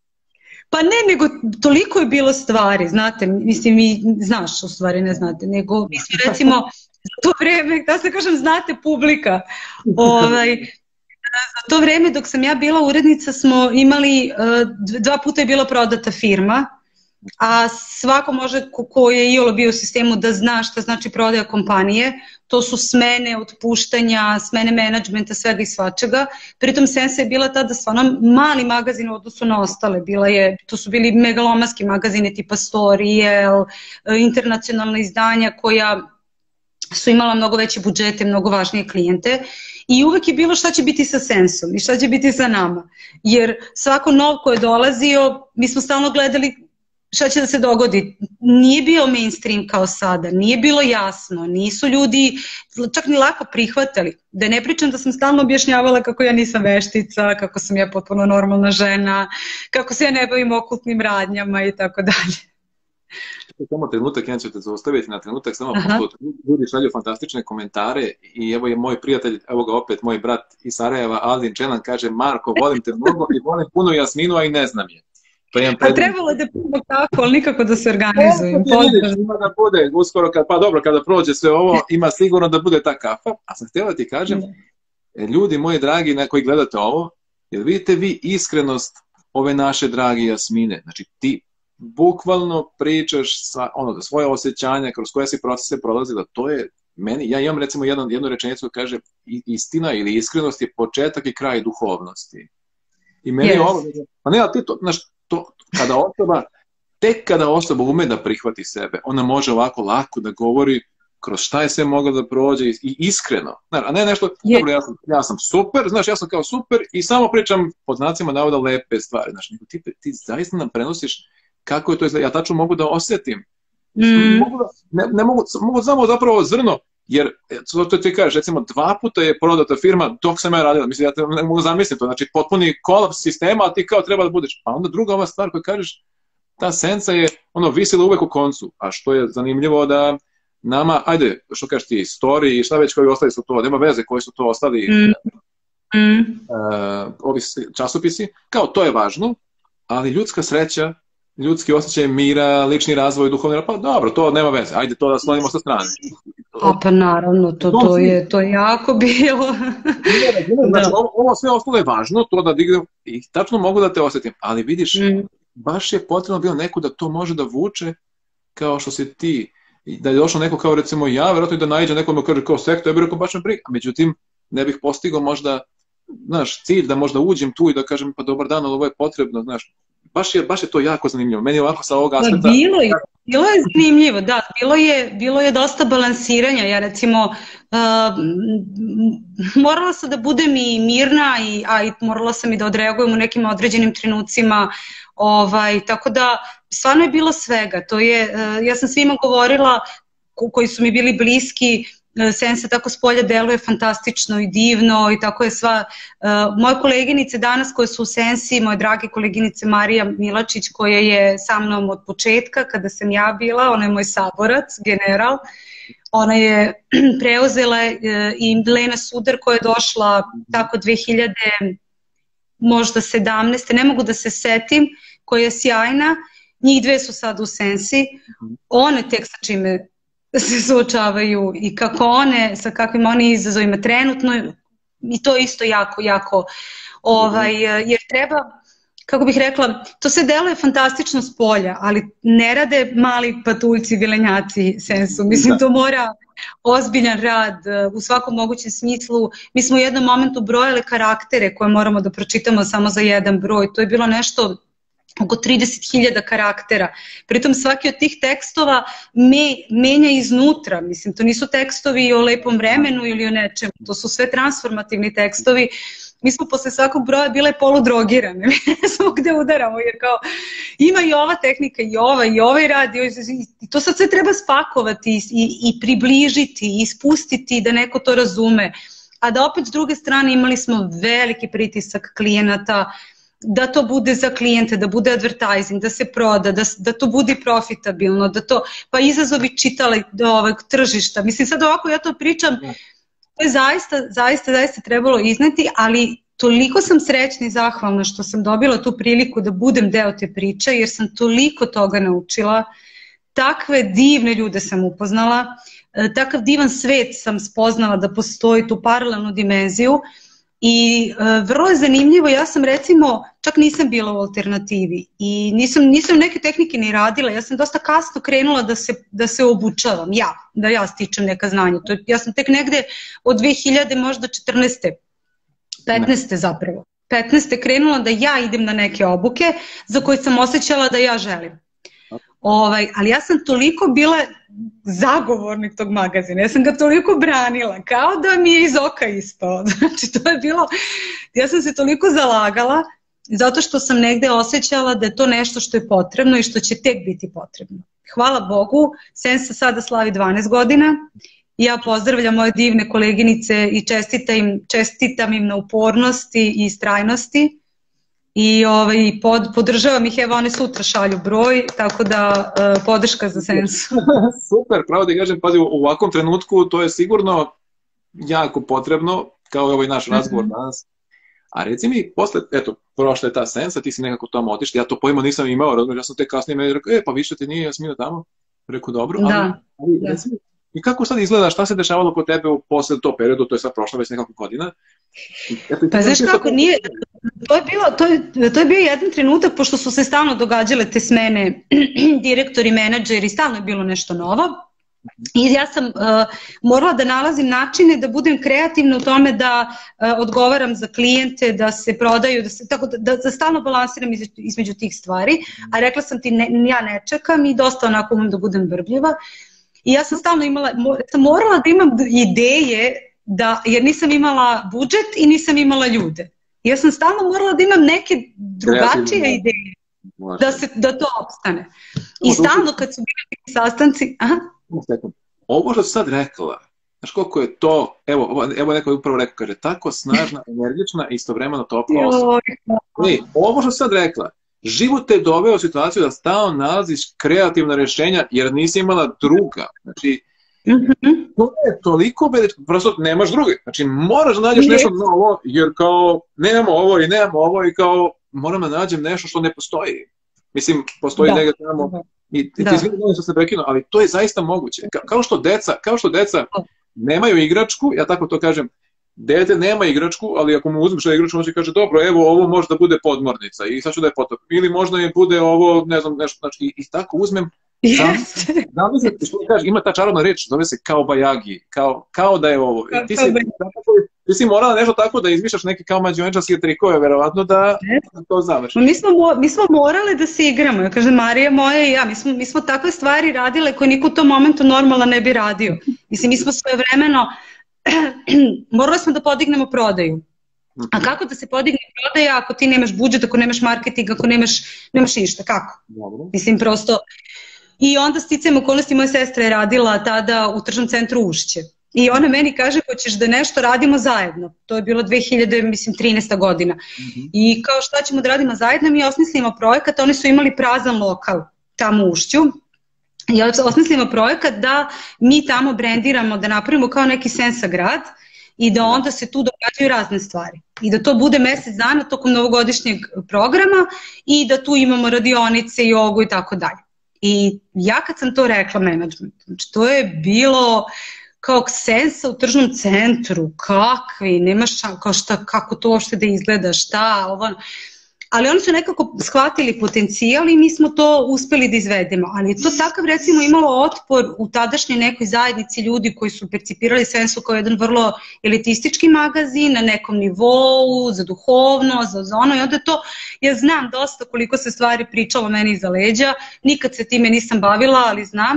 Pa ne, nego toliko je bilo stvari, znate, mislim, vi znaš u stvari, ne znate, nego mi smo recimo za to vreme, da se kažem, znate publika, ovaj, za to vreme dok sam ja bila urednica smo imali, dva puta je bila prodata firma, a svako može ko, ko je iolo bio u sistemu da zna šta znači prodaja kompanije, to su smene, otpuštanja, smene menadžmenta, svega i svačega. Pritom Sensa je bila tada stvarno mali magazin u odnosu na ostale. Bila je, to su bili megalomanski magazine tipa Story, Jel, internacionalna izdanja koja su imala mnogo veće budžete, mnogo važnije klijente. I uvek je bilo šta će biti sa Sensom i šta će biti sa nama. Jer svako nov ko je dolazio, mi smo stalno gledali šta će da se dogodi. Nije bio mainstream kao sada, nije bilo jasno, nisu ljudi čak ni lako prihvatali. Da ne pričam da sam stalno objašnjavala kako ja nisam veštica, kako sam ja potpuno normalna žena, kako se ja ne bavim okultnim radnjama i tako dalje. Samo trenutak, ja ću te zaustaviti na trenutak, samo pošto ljudi šalju fantastične komentare i evo je moj prijatelj, evo ga opet, moj brat iz Sarajeva, Aldin Čelan, kaže: Marko, volim te mnogo i volim puno Jasminu, a i ne znam je. A trebalo je da pimo tako, ali nikako da se organizujem. Ima da bude, uskoro, kad, pa dobro, kada prođe sve ovo, ima sigurno da bude ta kafa. A sam htjela ti kažem, ljudi moji dragi na koji gledate ovo, jer vidite vi iskrenost ove naše drage Jasmine. Znači ti bukvalno pričaš sa, ono, svoje osjećanja, kroz koje si procese prolazila, to je meni, ja imam recimo jednu, jednu rečenicu koja kaže: istina ili iskrenost je početak i kraj duhovnosti. I meni yes. je ovo, pa ne, ali ti to, znaš, to, kada osoba, tek kada osoba ume da prihvati sebe, ona može ovako lako da govori kroz šta je sve mogla da prođe i iskreno. Znaš, a ne nešto, yes. dobro, ja sam, ja sam super, znaš, ja sam kao super i samo pričam pod znacima navoda lepe stvari. Znaš, ti, ti zaista nam prenosiš kako je to izgleda. Ja tačno mogu da osjetim. Mm. Mogu da, ne, ne mogu, mogu samo zapravo zrno, jer, to ti kažeš, recimo, dva puta je prodata firma dok sam ja radila. Mislim, ja te ne mogu zamisliti to. Znači, potpuni kolaps sistema, a ti kao treba da budeš. Pa onda druga ova stvar koju kažeš, ta senca je, ono, visila uvek u koncu. A što je zanimljivo da nama, ajde, što kažeš ti, story i šta već koji ostali su to, nema veze koji su to ostali mm. Mm. Uh, ovi časopisi, kao to je važno, ali ljudska sreća, ljudski osjećaj mira, lični razvoj, duhovni, pa dobro, to nema veze, ajde to da slonimo sa strane. A pa naravno, to, to, je, to je jako bilo. Znači, ovo, ovo sve ostalo je važno, to da dignem, i tačno mogu da te osjetim, ali vidiš, mm. baš je potrebno bilo neko da to može da vuče kao što si ti, da je došao neko kao recimo ja, vjerojatno i da naiđe nekom da kaže kao sektor, ja bih rekao baš me briga, međutim, ne bih postigao možda, znaš, cilj da možda uđem tu i da kažem pa dobar dan, ali ovo je potrebno, znaš. Baš je, baš je to jako zanimljivo. Meni je ovako sa ovog aspekta... Bilo je, bilo je zanimljivo, da. Bilo je, bilo je dosta balansiranja. Ja recimo, uh, morala sam da budem i mirna, i, a i morala sam i da odreagujem u nekim određenim trenucima. Ovaj, tako da, stvarno je bilo svega. To je, uh, ja sam svima govorila, ko, koji su mi bili bliski, Sensa tako s polja deluje fantastično i divno i tako je sva. Uh, moje koleginice danas koje su u Sensi, moje drage koleginice Marija Milačić koja je sa mnom od početka kada sam ja bila, ona je moj saborac, general, ona je preuzela uh, i Lena Sudar koja je došla tako dve hiljade možda sedamnaeste, ne mogu da se setim, koja je sjajna, njih dve su sad u Sensi, one tek sa čime se suočavaju i kako one, sa kakvim oni izazovima trenutno, i to isto jako, jako, ovaj, jer treba, kako bih rekla, to se deluje fantastično s polja, ali ne rade mali patuljci, vilenjaci Sensu, mislim to mora ozbiljan rad u svakom mogućem smislu. Mi smo u jednom momentu brojali karaktere koje moramo da pročitamo samo za jedan broj, to je bilo nešto oko trideset hiljada karaktera. Pritom svaki od tih tekstova me, menja iznutra. Mislim, to nisu tekstovi o lepom vremenu ili o nečemu. To su sve transformativni tekstovi. Mi smo posle svakog broja bile poludrogirane. Mi ne znamo gde udaramo, jer kao ima i ova tehnika, i ova, i ovaj rad. I to sad sve treba spakovati i, i, i približiti, i spustiti da neko to razume. A da opet s druge strane imali smo veliki pritisak klijenata, da to bude za klijente, da bude advertising, da se proda, da, da to bude profitabilno, da to, pa izazovi čitala do ovog tržišta. Mislim, sad ovako ja to pričam, to je zaista, zaista, zaista trebalo izneti, ali toliko sam srećna i zahvalna što sam dobila tu priliku da budem deo te priče, jer sam toliko toga naučila, takve divne ljude sam upoznala, takav divan svet sam spoznala da postoji tu paralelnu dimenziju. I uh, vrlo je zanimljivo, ja sam recimo, čak nisam bila u alternativi i nisam, nisam neke tehnike ni radila, ja sam dosta kasno krenula da se, da se obučavam, ja, da ja stičem neka znanja. To, ja sam tek negde od dve hiljade možda četrnaeste, petnaeste zapravo, petnaeste krenula da ja idem na neke obuke za koje sam osjećala da ja želim. Ovaj, ali ja sam toliko bila zagovornik tog magazina, ja sam ga toliko branila, kao da mi je iz oka ispao. Znači to je bilo, ja sam se toliko zalagala zato što sam negde osjećala da je to nešto što je potrebno i što će tek biti potrebno. Hvala Bogu, Sensa sada slavi dvanaest godina. Ja pozdravljam moje divne koleginice i čestitam im, čestitam im na upornosti i istrajnosti. I ovaj, pod, podržavam ih, evo one sutra šalju broj, tako da uh, podrška za Sensu. Super, pravo da kažem, pazi, u ovakvom trenutku to je sigurno jako potrebno, kao i ovaj naš razgovor danas. A reci mi, posle, eto, prošla je ta Sensa, ti si nekako tamo otišla, ja to pojma nisam imao, razumiješ, ja sam te kasnije meni rekao, e, pa više te nije Jasmina tamo. Rekao, dobro, ali, da, ali da. reci mi, i kako sad izgleda, šta se dešavalo kod tebe u posle to periodu, to je sad prošlo već nekako godina? Eto, pa znaš kako, nije, to je, bilo, to, je, to je bio jedan trenutak, pošto su se stalno događale te smene, direktori, menadžeri, stalno je bilo nešto novo. I ja sam uh, morala da nalazim načine da budem kreativna u tome da uh, odgovaram za klijente, da se prodaju, da, se, tako da, da, da stalno balansiram između, između tih stvari. A rekla sam ti, ne, ja ne čekam i dosta onako umem da budem brbljiva. I ja sam stalno imala, sam morala da imam ideje, da, jer nisam imala budžet i nisam imala ljude. I ja sam stalno morala da imam neke drugačije ideje da, se, da to opstane. I stalno kad su bili sastanci... Aha. Ovo što si sad rekla, znaš koliko je to, evo, evo neko je upravo rekao, kaže, tako snažna, energična i istovremeno topla osoba. Ne, ovo što si sad rekla, život te doveo u situaciju da stalno nalaziš kreativna rješenja jer nisi imala druga. Znači, to je toliko velično, prosto nemaš druge. Znači, moraš da nađeš nešto novo, jer kao, nemamo ovo i nemamo ovo i kao, moram da nađem nešto što ne postoji. Mislim, postoji negdje tamo. I ti izvijem što se prekinuo, ali to je zaista moguće. Ka, kao, što deca, kao što deca nemaju igračku, ja tako to kažem, dete nema igračku, ali ako mu uzmeš igračku, on će kaže, dobro, evo, ovo može da bude podmornica i sad ću da je potopim. Ili možda je bude ovo, ne znam, nešto, znači, i, i tako uzmem. Jeste. Zamislite što kaže, ima ta čarobna reč, zove se kao bajagi, kao, kao da je ovo. Kao, ti, si, ti si morala nešto tako da izmišljaš neke kao mađiončarske trikove, verovatno da, da to završiš. Mi smo, mi smo morali da se igramo, ja kažem, Marija moja i ja, mi smo, mi smo takve stvari radile koje niko u tom momentu normalno ne bi radio. Mislim, mi smo svojevremeno, morali smo da podignemo prodaju. A kako da se podigne prodaja ako ti nemaš budžet, ako nemaš marketing, ako nemaš, nemaš ništa, kako? Dobro. Mislim, prosto... I onda sticajem okolnosti, moja sestra je radila tada u tržnom centru Ušće. I ona meni kaže, hoćeš da nešto radimo zajedno. To je bilo dve hiljade trinaesta godina. Mm-hmm. I kao šta ćemo da radimo zajedno, mi osmislimo projekat, oni su imali prazan lokal tamo u Ušću. I osmislimo projekat da mi tamo brendiramo, da napravimo kao neki Sensa grad i da onda se tu događaju razne stvari. I da to bude mesec dana tokom novogodišnjeg programa i da tu imamo radionice, jogu i tako dalje. I ja kad sam to rekla menadžmentu, znači to je bilo kao Sensa u tržnom centru, kakvi, nemaš kao šta, kako to uopšte da izgleda, šta, ovo. Ali oni su nekako shvatili potencijal i mi smo to uspeli da izvedemo. Ali je to takav recimo imalo otpor u tadašnjoj nekoj zajednici ljudi koji su percipirali Sensu kao jedan vrlo elitistički magazin na nekom nivou, za duhovno, za, za ono i onda to, ja znam dosta koliko se stvari pričalo meni iza leđa, nikad se time nisam bavila, ali znam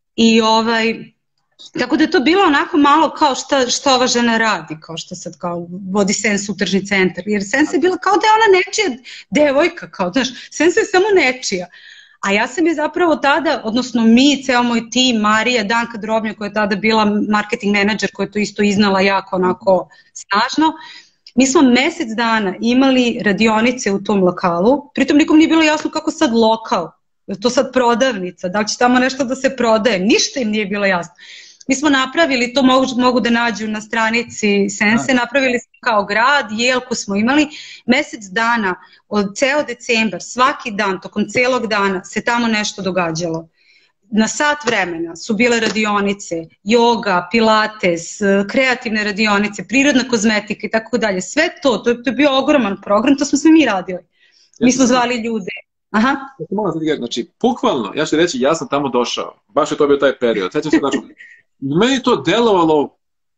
i ovaj... Tako da je to bilo onako malo kao šta, šta ova žena radi, kao što sad kao vodi Sensu u tržni centar, jer Sensa je bila kao da je ona nečija devojka, kao znaš, Sensa je samo nečija. A ja sam je zapravo tada, odnosno mi, ceo moj tim, Marija, Danka Drobnja koja je tada bila marketing menadžer, koja je to isto iznala jako onako snažno, mi smo mesec dana imali radionice u tom lokalu, pritom nikom nije bilo jasno kako sad lokal, to sad prodavnica, da li će tamo nešto da se prodaje, ništa im nije bilo jasno. Mi smo napravili, to mogu, mogu da nađu na stranici Sense, napravili smo kao grad, jelku smo imali, mesec dana, od ceo decembar, svaki dan, tokom celog dana se tamo nešto događalo. Na sat vremena su bile radionice, joga, pilates, kreativne radionice, prirodna kozmetika i tako dalje. Sve to, to je, to je bio ogroman program, to smo sve mi radili. Mi smo zvali ljude. Aha. Znači, bukvalno, ja ću reći, ja sam tamo došao, baš je to bio taj period, sećam se, znači, meni to delovalo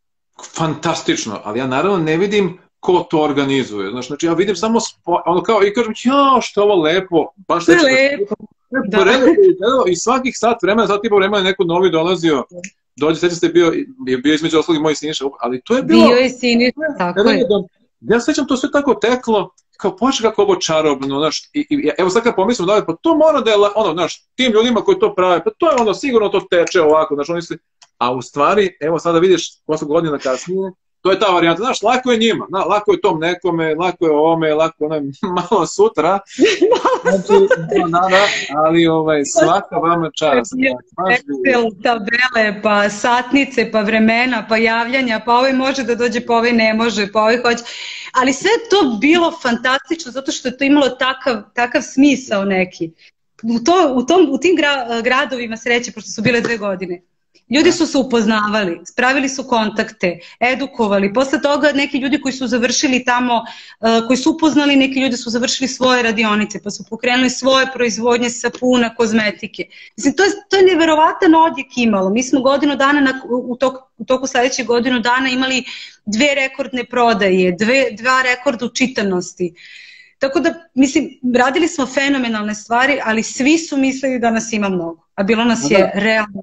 fantastično, ali ja naravno ne vidim ko to organizuje, znači ja vidim samo spo, ono kao i kažem, ja što ovo lepo, baš lepo, lepo. Da. I svakih sat vremena, sat tipa vremena neko novi dolazio, dođe, sećam se bio, je bio između ostalih moj Siniša, ali to je bilo... Bio je Siniša, tako je. Ja sećam to sve tako teklo, kao počne kako ovo čarobno, znaš, i, i, evo sad kad pomislim da pa to mora da je, ono, znaš, tim ljudima koji to prave, pa to je ono, sigurno to teče ovako, znaš, oni se, a u stvari, evo sada vidiš, koliko godina kasnije, to je ta varijanta, znaš, lako je njima, na, lako je tom nekome, lako je ovome, lako onaj, malo sutra, znači, da, da, ali ovaj, svaka vama čast. Excel tabele, pa satnice, pa vremena, pa javljanja, pa ovaj može da dođe, pa ovaj ne može, pa ovaj hoće, ali sve to bilo fantastično, zato što je to imalo takav, takav smisao neki. U, to, u, tom, u tim gra, gradovima sreće, pošto su bile dve godine, ljudi su se upoznavali, spravili su kontakte, edukovali. Posle toga neki ljudi koji su završili tamo, koji su upoznali, neki ljudi su završili svoje radionice, pa su pokrenuli svoje proizvodnje sapuna, kozmetike. Mislim, to je, to je neverovatan odjek imalo. Mi smo godinu dana, na, u, tok, u toku sledećeg godinu dana imali dve rekordne prodaje, dve, dva rekorda u čitanosti. Tako da, mislim, radili smo fenomenalne stvari, ali svi su mislili da nas ima mnogo, a bilo nas je realno.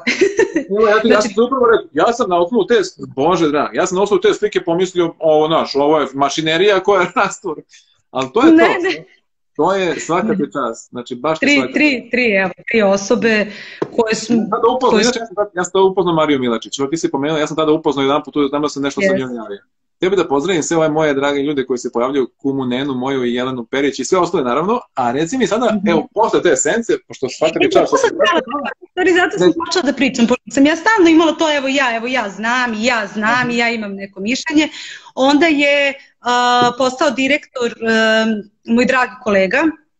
Evo, ja, ti, ja, sam upravo rekao, ja sam na osnovu te, bože drag, ja sam na osnovu te slike pomislio, ovo, naš, ovo je mašinerija koja je rastvor, ali to je ne, to. Ne. To je svaka te čast, znači baš tri, svaka. Tri, tri, evo, tri osobe koje su... Ja, upoznao, koje su... ja sam tada upoznao Mariju Milačić, ovo ti si pomenula, ja sam tada upoznao jedan put, znam da sam nešto yes. sa njom javio. Tebi da pozdravim sve ove moje drage ljude koji se pojavljaju, Kumu Nenu, moju i Jelenu Perić i sve ostale naravno, a reci mi sada, mm-hmm. evo, posle te esence, pošto svaka ti čast... Stvari, zato sam počela da pričam, pošto sam ja stalno imala to, evo ja, evo ja znam, i ja znam, i ja imam neko mišljenje, onda je uh, postao direktor uh, moj dragi kolega,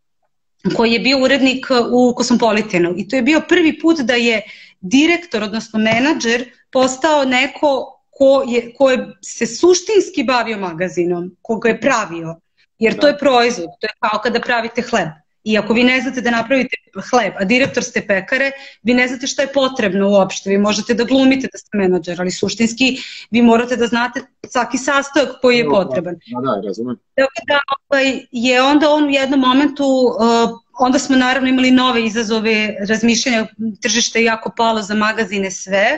koji je bio urednik u Cosmopolitanu, i to je bio prvi put da je direktor, odnosno menadžer, postao neko ko, je, ko je se suštinski bavio magazinom, ko ga je pravio, jer to je proizvod, to je kao kada pravite hleb. I ako vi ne znate da napravite hleb, a direktor ste pekare, vi ne znate šta je potrebno uopšte, vi možete da glumite da ste menadžer, ali suštinski vi morate da znate svaki sastojak koji je potreban. Da, da, razumem. Tako da je onda on u jednom momentu, onda smo naravno imali nove izazove, razmišljanja, tržište je jako palo za magazine, sve,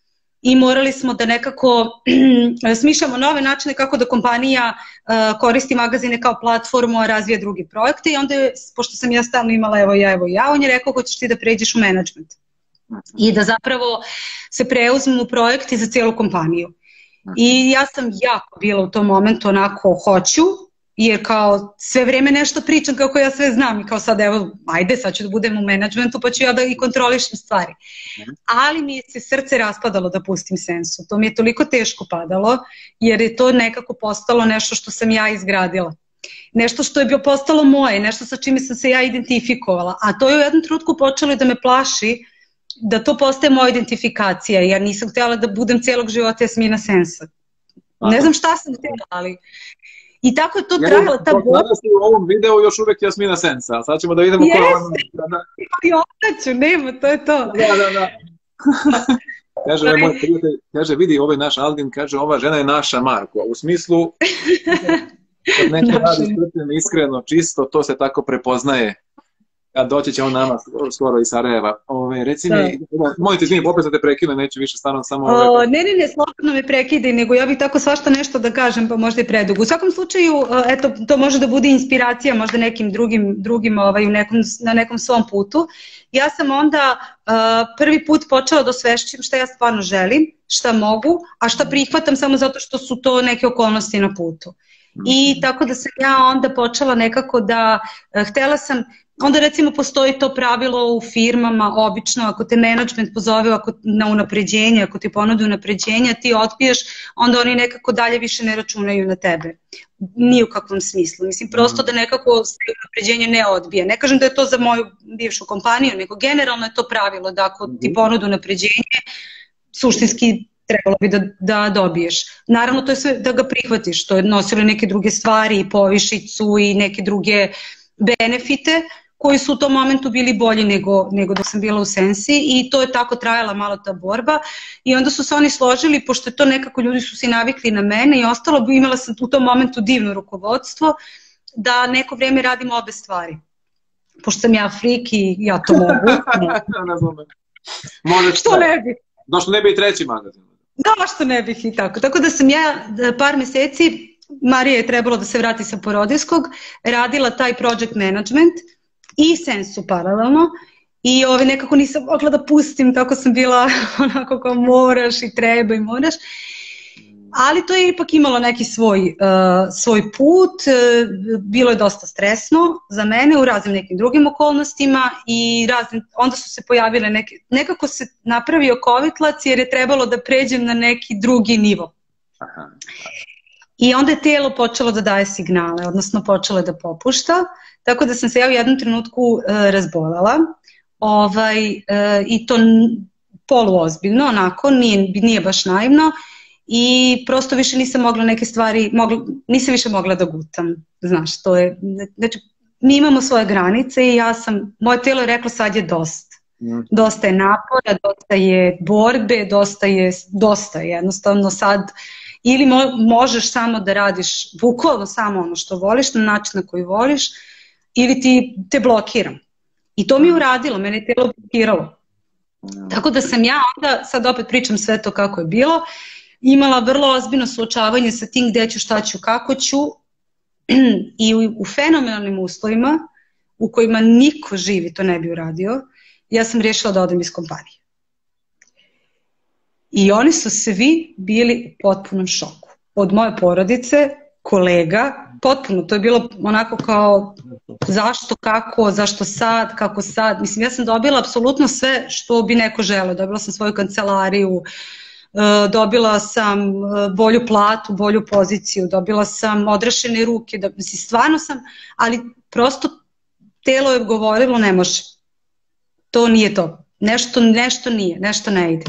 i morali smo da nekako smišljamo nove načine kako da kompanija uh, koristi magazine kao platformu, a razvija druge projekte, i onda je, pošto sam ja stalno imala evo ja, evo ja, on je rekao hoćeš ti da pređeš u menadžment i da zapravo se preuzmu projekti za cijelu kompaniju. I ja sam jako bila u tom momentu onako hoću, jer kao sve vrijeme nešto pričam kako ja sve znam i kao sad evo, ajde, sad ću da budem u menadžmentu pa ću ja da i kontrolišem stvari. Ali mi se srce raspadalo da pustim Sensu. To mi je toliko teško padalo jer je to nekako postalo nešto što sam ja izgradila. Nešto što je bio postalo moje, nešto sa čime sam se ja identifikovala. A to je u jednom trenutku počelo da me plaši da to postaje moja identifikacija. Ja nisam htjela da budem cijelog života Jasmina Sensa. Ne znam šta sam htjela, ali... I tako je to trajalo, ta borba. Danas je u ovom videu još uvek Jasmina Sensa, sad ćemo da vidimo ko je ovo. I ostaću, nema, to je to. Da, da, da. Kaže, ovaj moj prijatelj, kaže, vidi, ovaj naš Aldin, kaže, ova žena je naša Marko. U smislu, kad neko radi srpljeno, iskreno, čisto, to se tako prepoznaje. A doći će on nama skoro iz Sarajeva. Ove, reci da. mi, molim te, izvini, opet da te prekine, neću više stvarno samo... Ove... O, ne, ne, ne, slobodno me prekide, nego ja bih tako svašta nešto da kažem, pa možda i predugo. U svakom slučaju, eto, to može da bude inspiracija možda nekim drugim, drugim ovaj, u nekom, na nekom svom putu. Ja sam onda uh, prvi put počela da osvešćim šta ja stvarno želim, šta mogu, a šta prihvatam samo zato što su to neke okolnosti na putu. I tako da sam ja onda počela nekako da, uh, htela sam, onda recimo postoji to pravilo u firmama, obično ako te menadžment pozove ako, na unapređenje, ako ti ponude unapređenja, ti otpiješ, onda oni nekako dalje više ne računaju na tebe. Ni u kakvom smislu. Mislim, prosto da nekako se unapređenje ne odbija. Ne kažem da je to za moju bivšu kompaniju, nego generalno je to pravilo da ako ti ponudu unapređenje, suštinski trebalo bi da, da dobiješ. Naravno, to je sve da ga prihvatiš. To je nosilo neke druge stvari, i povišicu i neke druge benefite koji su u tom momentu bili bolji nego, nego dok sam bila u Sensi, i to je tako trajala malo ta borba, i onda su se oni složili, pošto je to nekako ljudi su se navikli na mene i ostalo bi, imala sam u tom momentu divno rukovodstvo, da neko vrijeme radim obe stvari. Pošto sam ja frik i ja to mogu. Ne znam. Možeš što ne bi? Da što ne bi i treći magazin. Da, što ne bih i tako. Tako da sam ja par mjeseci Marija je trebalo da se vrati sa porodijskog, radila taj project management i Sensu paralelno i ove, nekako nisam mogla da pustim, tako sam bila onako kao moraš i treba i moraš. Ali to je ipak imalo neki svoj, uh, svoj put, uh, bilo je dosta stresno za mene u raznim nekim drugim okolnostima i raznim, onda su se pojavile neke, nekako se napravio kovitlac jer je trebalo da pređem na neki drugi nivo. Aha. I onda je telo počelo da daje signale, odnosno počelo da popušta, tako da sam se ja u jednom trenutku uh, razbolala ovaj, uh, i to poluozbiljno, onako, nije, nije baš naivno. I prosto više nisam mogla neke stvari, mogla, nisam više mogla da gutam, znaš, to je, znači, mi imamo svoje granice i ja sam, moje telo je reklo sad je dosta, dosta je napora, dosta je borbe, dosta je, dosta je jednostavno sad, ili mo, možeš samo da radiš bukvalno samo ono što voliš, na način na koji voliš, ili ti te blokiram. I to mi je uradilo, mene je telo blokiralo. Tako da sam ja onda, sad opet pričam sve to kako je bilo, imala vrlo ozbiljno suočavanje sa tim gde ću, šta ću, kako ću i u, u fenomenalnim uslovima u kojima niko živi to ne bi uradio, ja sam rješila da odem iz kompanije. I oni su svi bili u potpunom šoku. Od moje porodice, kolega, potpuno, to je bilo onako kao zašto, kako, zašto sad, kako sad. Mislim, ja sam dobila apsolutno sve što bi neko želeo. Dobila sam svoju kancelariju, dobila sam bolju platu, bolju poziciju, dobila sam odrešene ruke, da, mislim, stvarno sam, ali prosto telo je govorilo ne može. To nije to. Nešto, nešto nije, nešto ne ide.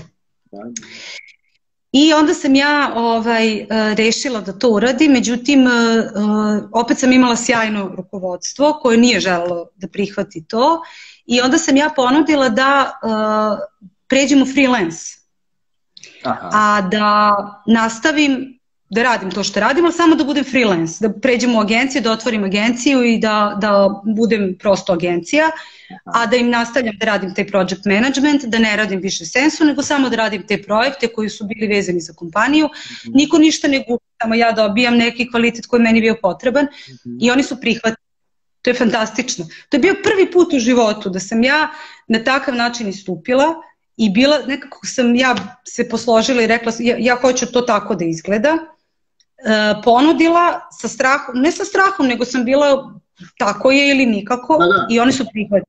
I onda sam ja ovaj, rešila da to uradim, međutim opet sam imala sjajno rukovodstvo koje nije želelo da prihvati to i onda sam ja ponudila da pređem u freelance. Aha. A da nastavim da radim to što radim, ali samo da budem freelance, da pređem u agenciju, da otvorim agenciju i da, da budem prosto agencija, a da im nastavljam da radim taj project management, da ne radim više Sensu, nego samo da radim te projekte koji su bili vezani za kompaniju. Niko ništa ne gubi, samo ja dobijam neki kvalitet koji je meni bio potreban i oni su prihvatili. To je fantastično. To je bio prvi put u životu da sam ja na takav način istupila i bila, nekako sam ja se posložila i rekla, ja, ja hoću to tako da izgleda, e, ponudila sa strahom, ne sa strahom, nego sam bila tako je ili nikako da, da. I oni su prihvatili.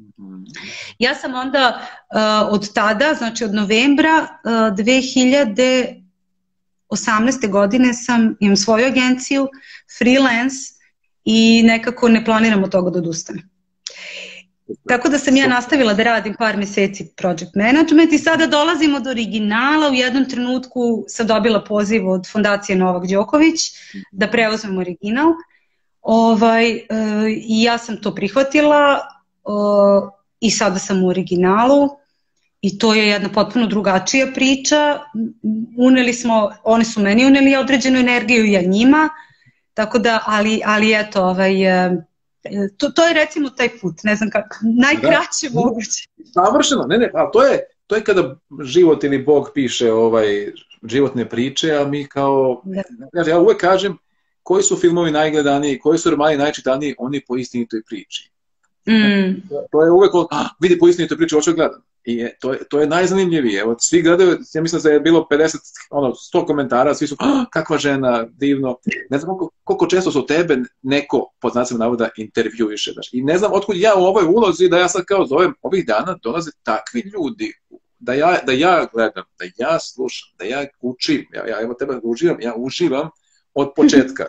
Ja sam onda uh, od tada, znači od novembra uh, dve hiljade osamnaeste. godine sam, imam svoju agenciju, freelance i nekako ne planiram od toga da odustanem. Tako da sam ja nastavila da radim par mjeseci project management i sada dolazimo do originala. U jednom trenutku sam dobila poziv od fondacije Novak Đoković da preuzmem original. Ovaj, uh, i ja sam to prihvatila uh, i sada sam u originalu i to je jedna potpuno drugačija priča. Uneli smo, oni su meni uneli određenu energiju i ja njima, tako da, ali, ali eto, ovaj, uh, to, to je recimo taj put, ne znam kako, najkraće da, moguće. Savršeno, ne, ne, a to je, to je kada životini Bog piše ovaj, životne priče, a mi kao, da. Ja uvek kažem, koji su filmovi najgledaniji, koji su romani najčitaniji, oni po istinitoj priči. Mm. To je uvek, ah, vidi po istinitoj priči, hoću gledam. I je, to, je, to je najzanimljivije. Evo, svi gledaju, ja mislim da je bilo pedeset, ono, sto komentara, svi su, ah, kakva žena, divno. Ne znam koliko, koliko često su tebe neko, pod znacima navoda, intervjuiše. Daš. I ne znam otkud ja u ovoj ulozi, da ja sad kao zovem, ovih dana dolaze takvi ljudi, da ja, da ja gledam, da ja slušam, da ja učim, ja, ja evo tebe uživam, ja uživam od početka.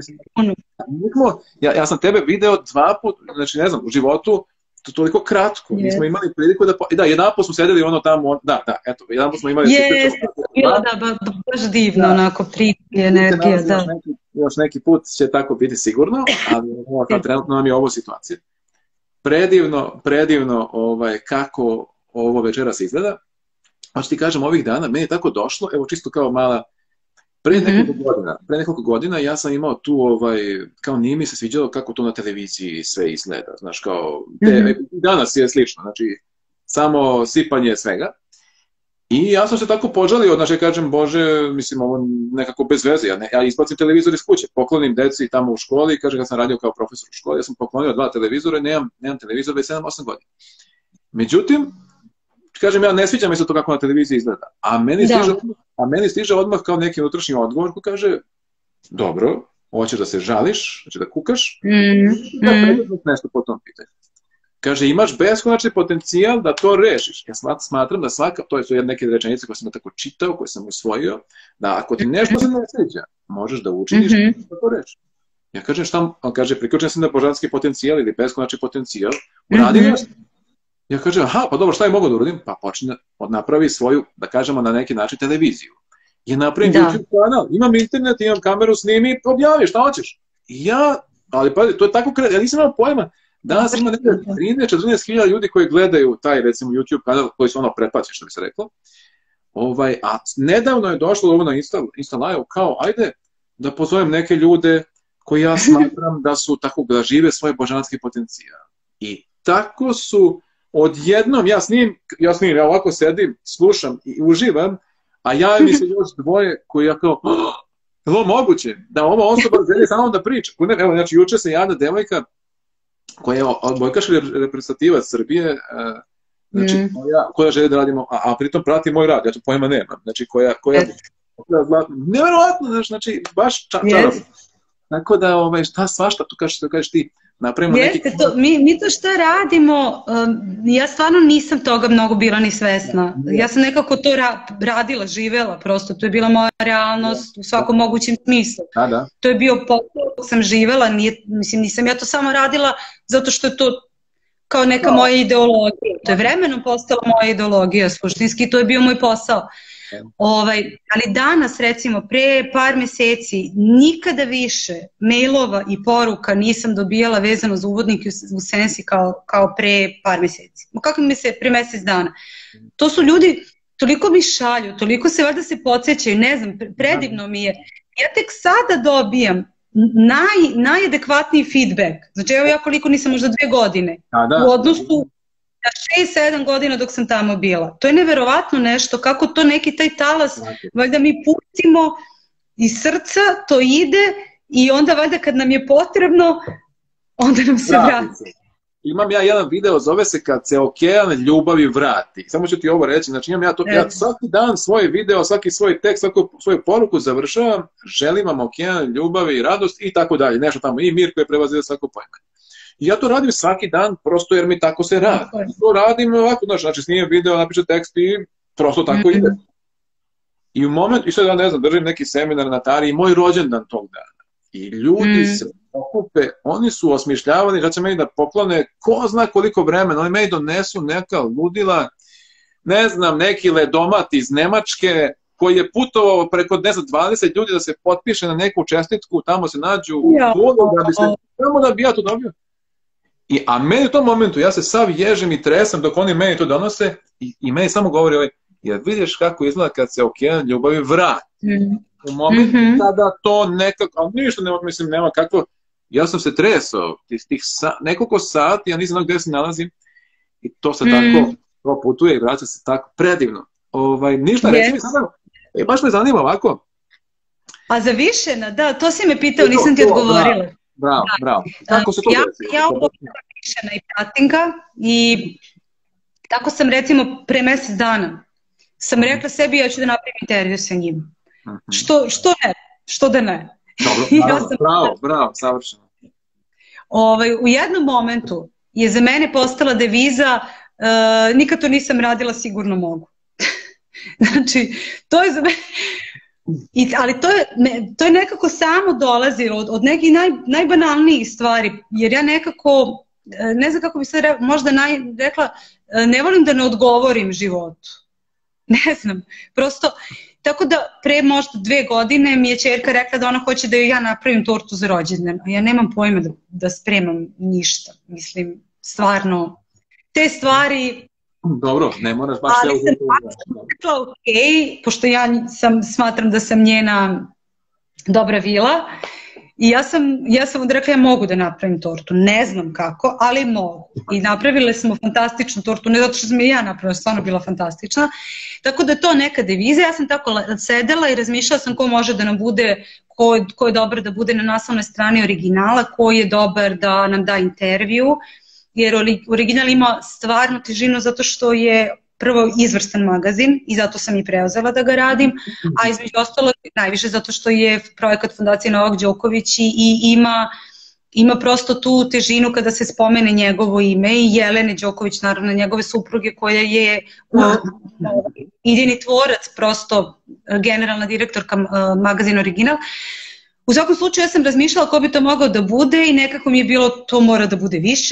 Ja, ja sam tebe video dva put, znači ne znam, u životu, to toliko kratko, yes. Mi smo imali priliku da, da, jedan put smo sedeli ono tamo, da, da, eto, jedan put smo imali... Jes, bilo da, ba, baš divno, da. Onako, priti, energija, da. Još neki, još neki put će tako biti sigurno, ali ovo, trenutno nam je ovo situacija. Predivno, predivno ovaj, kako ovo večeras izgleda, pa ću ti kažem, ovih dana, meni je tako došlo, evo čisto kao mala, Pre nekoliko, mm-hmm. godina, pre nekoliko godina ja sam imao tu, ovaj, kao nije mi se sviđalo kako to na televiziji sve izgleda, znaš, kao, te, mm-hmm. danas je slično, znači, samo sipanje svega. I ja sam se tako požalio, znači ja kažem, Bože, mislim, ovo nekako bez veze, ja, ne, ja izbacim televizor iz kuće, poklonim deci tamo u školi i kažem, kad sam radio kao profesor u školi, ja sam poklonio dva televizora i nemam, nemam televizor već sedam osam godina. Međutim, kažem, ja ne sviđam mi se to kako na televiziji izgleda, a meni, stiže, a meni stiže odmah kao neki unutrašnji odgovor koji kaže, dobro, hoćeš da se žališ, hoćeš da kukaš, mm, da predstavljamo nešto po tom pitanju. Kaže, imaš beskonačni potencijal da to rešiš. Ja smatram da svaka, to su neke rečenice koje sam tako čitao, koje sam usvojio, da ako ti nešto se ne sviđa, možeš da učiniš mm-hmm. da to rešiš. Ja kažem, šta, on kaže, priključen sam na božanski potencijal ili beskonačni potencijal, uradi mm-hmm. nešto. Ja kažem, aha, pa dobro, šta je mogu da uradim? Pa počne od napravi svoju, da kažemo na neki način, televiziju. Je napravim da. YouTube kanal, imam internet, imam kameru, snimi, objavi, šta hoćeš? I ja, ali pa, to je tako kredo, ja nisam imao pojma. Danas ima neke trinaest do četrnaest hiljada ljudi koji gledaju taj, recimo, YouTube kanal koji su ono pretplaćeni, što bi se reklo. Ovaj, a nedavno je došlo ovo na Insta, Insta Live kao, ajde da pozovem neke ljude koji ja smatram da su tako, da žive svoj božanski potencijal. I tako su odjednom, ja snim, ja snim, ja ovako sedim, slušam i uživam, a ja mi se još dvoje koji ja kao, oh, je li moguće da ova osoba želi samo da priča? Evo, znači, juče se javna devojka koja je odbojkaški reprezentativac Srbije, znači, mm. koja, koja želi da radimo, a, a pritom prati moj rad, ja to pojma nemam, znači, koja, koja, yes. koja zlatno, nevjerovatno, znači, baš ča, čarobno. Yes. Tako da, ovaj, šta svašta, tu kažeš, tu kažeš ti, napravimo Jeste, neki... To, mi, mi to šta radimo, um, ja stvarno nisam toga mnogo bila ni svesna. Ja sam nekako to ra radila, živela prosto, to je bila moja realnost u svakom mogućem smislu. Da, da. To je bio posao, sam živela, nije, mislim, nisam ja to samo radila zato što je to kao neka moja ideologija. To je vremenom postala moja ideologija, suštinski to je bio moj posao. Ovaj, ali danas, recimo, pre par meseci, nikada više mailova i poruka nisam dobijala vezano za uvodnike u Sensi kao, kao pre par meseci. Kako mi se pre mesec dana? To su ljudi, toliko mi šalju, toliko se valjda se podsjećaju, ne znam, predivno mi je. Ja tek sada dobijam naj, najadekvatniji feedback. Znači, evo ja koliko nisam možda dve godine A, da. u odnosu na šest sedam godina dok sam tamo bila. To je neverovatno nešto, kako to neki taj talas, valjda mi pustimo iz srca, to ide i onda valjda kad nam je potrebno, onda nam se vrati. Imam ja jedan video, zove se Kad se okean ljubavi vrati. Samo ću ti ovo reći, znači imam ja to, ja svaki dan svoj video, svaki svoj tekst, svaku svoju poruku završavam, želim vam okean ljubavi i radost i tako dalje, nešto tamo, i mir koji je prevazio svako pojma. I ja to radim svaki dan, prosto jer mi tako se radi. I to radim ovako, znači snijem video, napišem tekst i prosto tako ide. I u momentu, i sad ja ne znam, držim neki seminar na Tari i moj rođendan tog dana. I ljudi se okupe, oni su osmišljavani da će meni da poklone ko zna koliko vremena, oni meni donesu neka ludila, ne znam, neki ledomat iz Nemačke, koji je putovao preko ne znam, dvadeset ljudi da se potpiše na neku čestitku, tamo se nađu u Tulu, da bi se, samo da bi ja to dobio. I, a meni u tom momentu, ja se sav ježim i tresam dok oni meni to donose i, i meni samo govori ovaj, jer vidiš kako izgleda kad se okean ljubavi vrati. Mm. U momentu mm-hmm. kada to nekako, ali ništa nema, mislim, nema kakvo, ja sam se tresao tih, tih sa, nekoliko sati, ja nisam znao gde se nalazim i to se mm. tako to putuje i vraća se tako predivno. Ovaj, ništa, yes. reći mi sada, e, baš me zanima ovako. A za Višena, da, to si me pitao, nisam ti odgovorila. Da. Bravo, bravo. Kako se to ja, desi? Ja obožavam Višena i pratim ga i tako sam recimo pre mesec dana sam rekla sebi ja ću da napravim intervju sa njim. Mm-hmm. Što, što ne? Što da ne? Dobro, bravo, ja sam... bravo, bravo, savršeno. Ovaj, u jednom momentu je za mene postala deviza uh, nikad to nisam radila, sigurno mogu. Znači, to je za mene... I, ali to je, to je nekako samo dolazilo od, od nekih naj, najbanalnijih stvari, jer ja nekako, ne znam kako bi se re, možda naj, rekla, ne volim da ne odgovorim životu. Ne znam, prosto, tako da pre možda dve godine mi je ćerka rekla da ona hoće da joj ja napravim tortu za rođendan, a ja nemam pojma da, da spremam ništa, mislim, stvarno, te stvari... Dobro, ne moraš baš... Ali sam rekla, ok, pošto ja sam, smatram da sam njena dobra vila I ja sam, ja sam od rekla ja mogu da napravim tortu, ne znam kako, ali mogu. I napravile smo fantastičnu tortu, ne zato što sam je ja napravila, stvarno bila fantastična. Tako da je to neka deviza, ja sam tako sedela i razmišljala sam ko može da nam bude, ko, ko je dobar da bude na naslovnoj strani originala, ko je dobar da nam da intervju, jer original ima stvarnu težinu zato što je prvo izvrstan magazin i zato sam i preuzela da ga radim, a između ostalo najviše zato što je projekat Fondacije Novak Đoković i, i ima, ima prosto tu težinu kada se spomene njegovo ime i Jelene Đoković, naravno njegove supruge koja je uh, idejni tvorac, prosto generalna direktorka uh, magazina Original. U svakom slučaju ja sam razmišljala ko bi to mogao da bude i nekako mi je bilo to mora da bude više.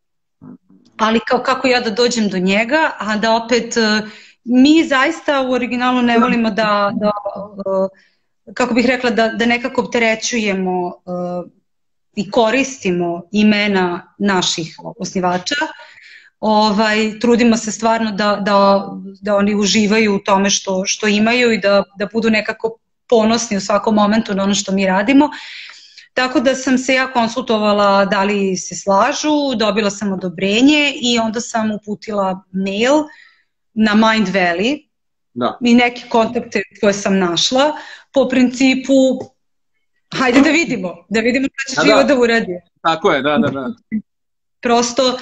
Ali kao kako ja da dođem do njega, a da opet mi zaista u originalu ne volimo da, da kako bih rekla, da, da nekako opterećujemo uh, i koristimo imena naših osnivača. Ovaj, trudimo se stvarno da, da, da oni uživaju u tome što, što imaju i da, da budu nekako ponosni u svakom momentu na ono što mi radimo. Tako da sam se ja konsultovala da li se slažu, dobila sam odobrenje i onda sam uputila mail na Mind Valley da. I neke kontakte koje sam našla po principu hajde da vidimo, da vidimo šta će život da uradi. Tako je, da, da, da. Prosto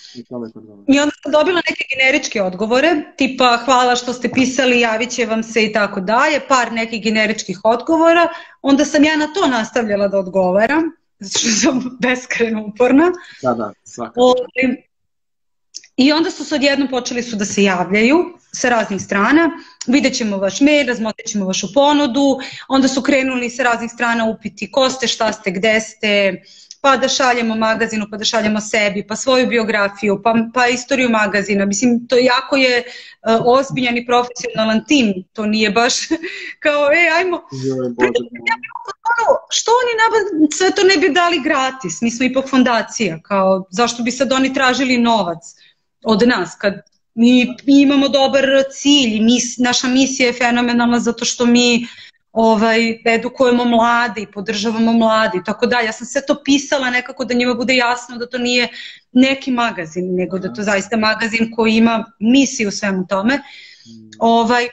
i onda sam dobila neke generičke odgovore, tipa hvala što ste pisali, javit će vam se i tako dalje, par nekih generičkih odgovora, onda sam ja na to nastavljala da odgovaram, zato što sam beskrajno uporna. Da, da, svakako. I onda su se odjednom počeli su da se javljaju sa raznih strana, vidjet ćemo vaš mail, razmotrit ćemo vašu ponudu, onda su krenuli sa raznih strana upiti ko ste, šta ste, gde ste, pa da šaljemo magazinu, pa da šaljemo sebi, pa svoju biografiju, pa, pa istoriju magazina. Mislim, to jako je uh, ozbiljan i profesionalan tim, to nije baš kao, ej, ajmo, što oni nabad, sve to ne bi dali gratis, mi smo ipak fondacija, kao, zašto bi sad oni tražili novac od nas, kad mi, mi imamo dobar cilj, mis, naša misija je fenomenalna zato što mi ovaj, edukujemo mlade i podržavamo mlade i tako da. Ja sam sve to pisala nekako da njima bude jasno da to nije neki magazin, nego da to zaista magazin koji ima misiju u svemu tome. Ovaj,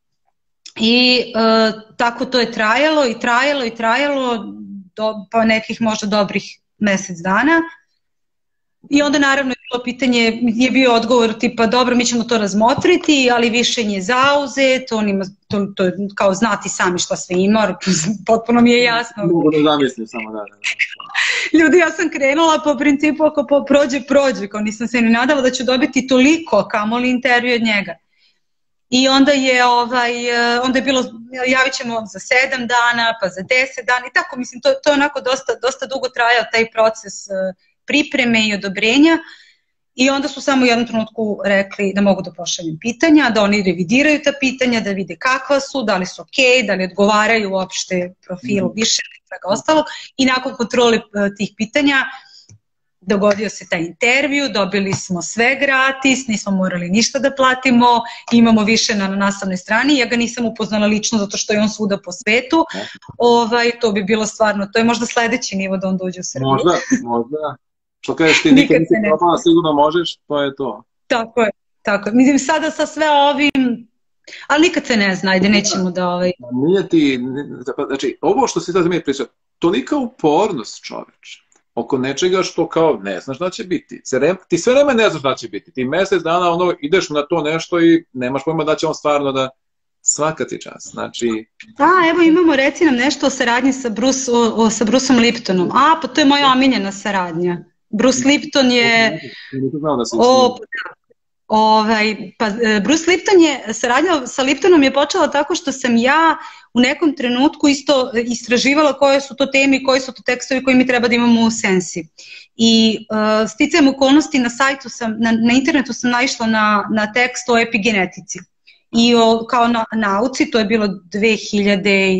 I uh, tako to je trajalo i trajalo i trajalo do, pa nekih možda dobrih mesec dana. I onda naravno je bilo pitanje, je bio odgovor tipa dobro mi ćemo to razmotriti, ali više nije zauzet, on ima, to, to je kao znati sami šta sve ima, potpuno mi je jasno. Mogu da zamislim samo da. Ljudi, ja sam krenula po principu ako po prođe, prođe, kao nisam se ni nadala da ću dobiti toliko, kamoli intervju od njega. I onda je, ovaj, onda je bilo, javit ćemo za sedam dana, pa za deset dana i tako, mislim, to, to je onako dosta, dosta dugo trajao taj proces pripreme i odobrenja i onda su samo u jednom trenutku rekli da mogu da pošaljem pitanja, da oni revidiraju ta pitanja, da vide kakva su, da li su ok, da li odgovaraju uopšte profilu više i svega ostalog i nakon kontrole tih pitanja dogodio se taj intervju, dobili smo sve gratis, nismo morali ništa da platimo, imamo više na naslovnoj strani, ja ga nisam upoznala lično zato što je on svuda po svetu, ovaj, to bi bilo stvarno, to je možda sledeći nivo da on dođe u Srbiju. Možda, možda. Što kažeš ti nikad nisi probala, sigurno možeš, to je to. Tako je, tako je. Mislim sada sa sve ovim, ali nikad se ne zna, ajde nećemo da ovaj... Nije ti, znači ovo što si sad mi pričao, tolika upornost čoveče, oko nečega što kao ne znaš da će biti. Ti sve vreme ne znaš da će biti. Ti mesec dana ono, ideš na to nešto i nemaš pojma da će on stvarno da svaka ti čas. Znači... Da, evo imamo reci nam nešto o saradnji sa, Bruce, o, o, sa Bruceom Liptonom. A, pa to je moja omiljena saradnja. Bruce Lipton je... O, ovaj, pa, Bruce Lipton je, saradnja sa Liptonom je počela tako što sam ja u nekom trenutku isto istraživala koje su to teme i koji su to tekstovi koji mi treba da imamo u Sensi. I uh, sticajem okolnosti na sajtu sam, na, na internetu sam naišla na, na tekst o epigenetici. I o, kao na nauci, to je bilo dve hiljade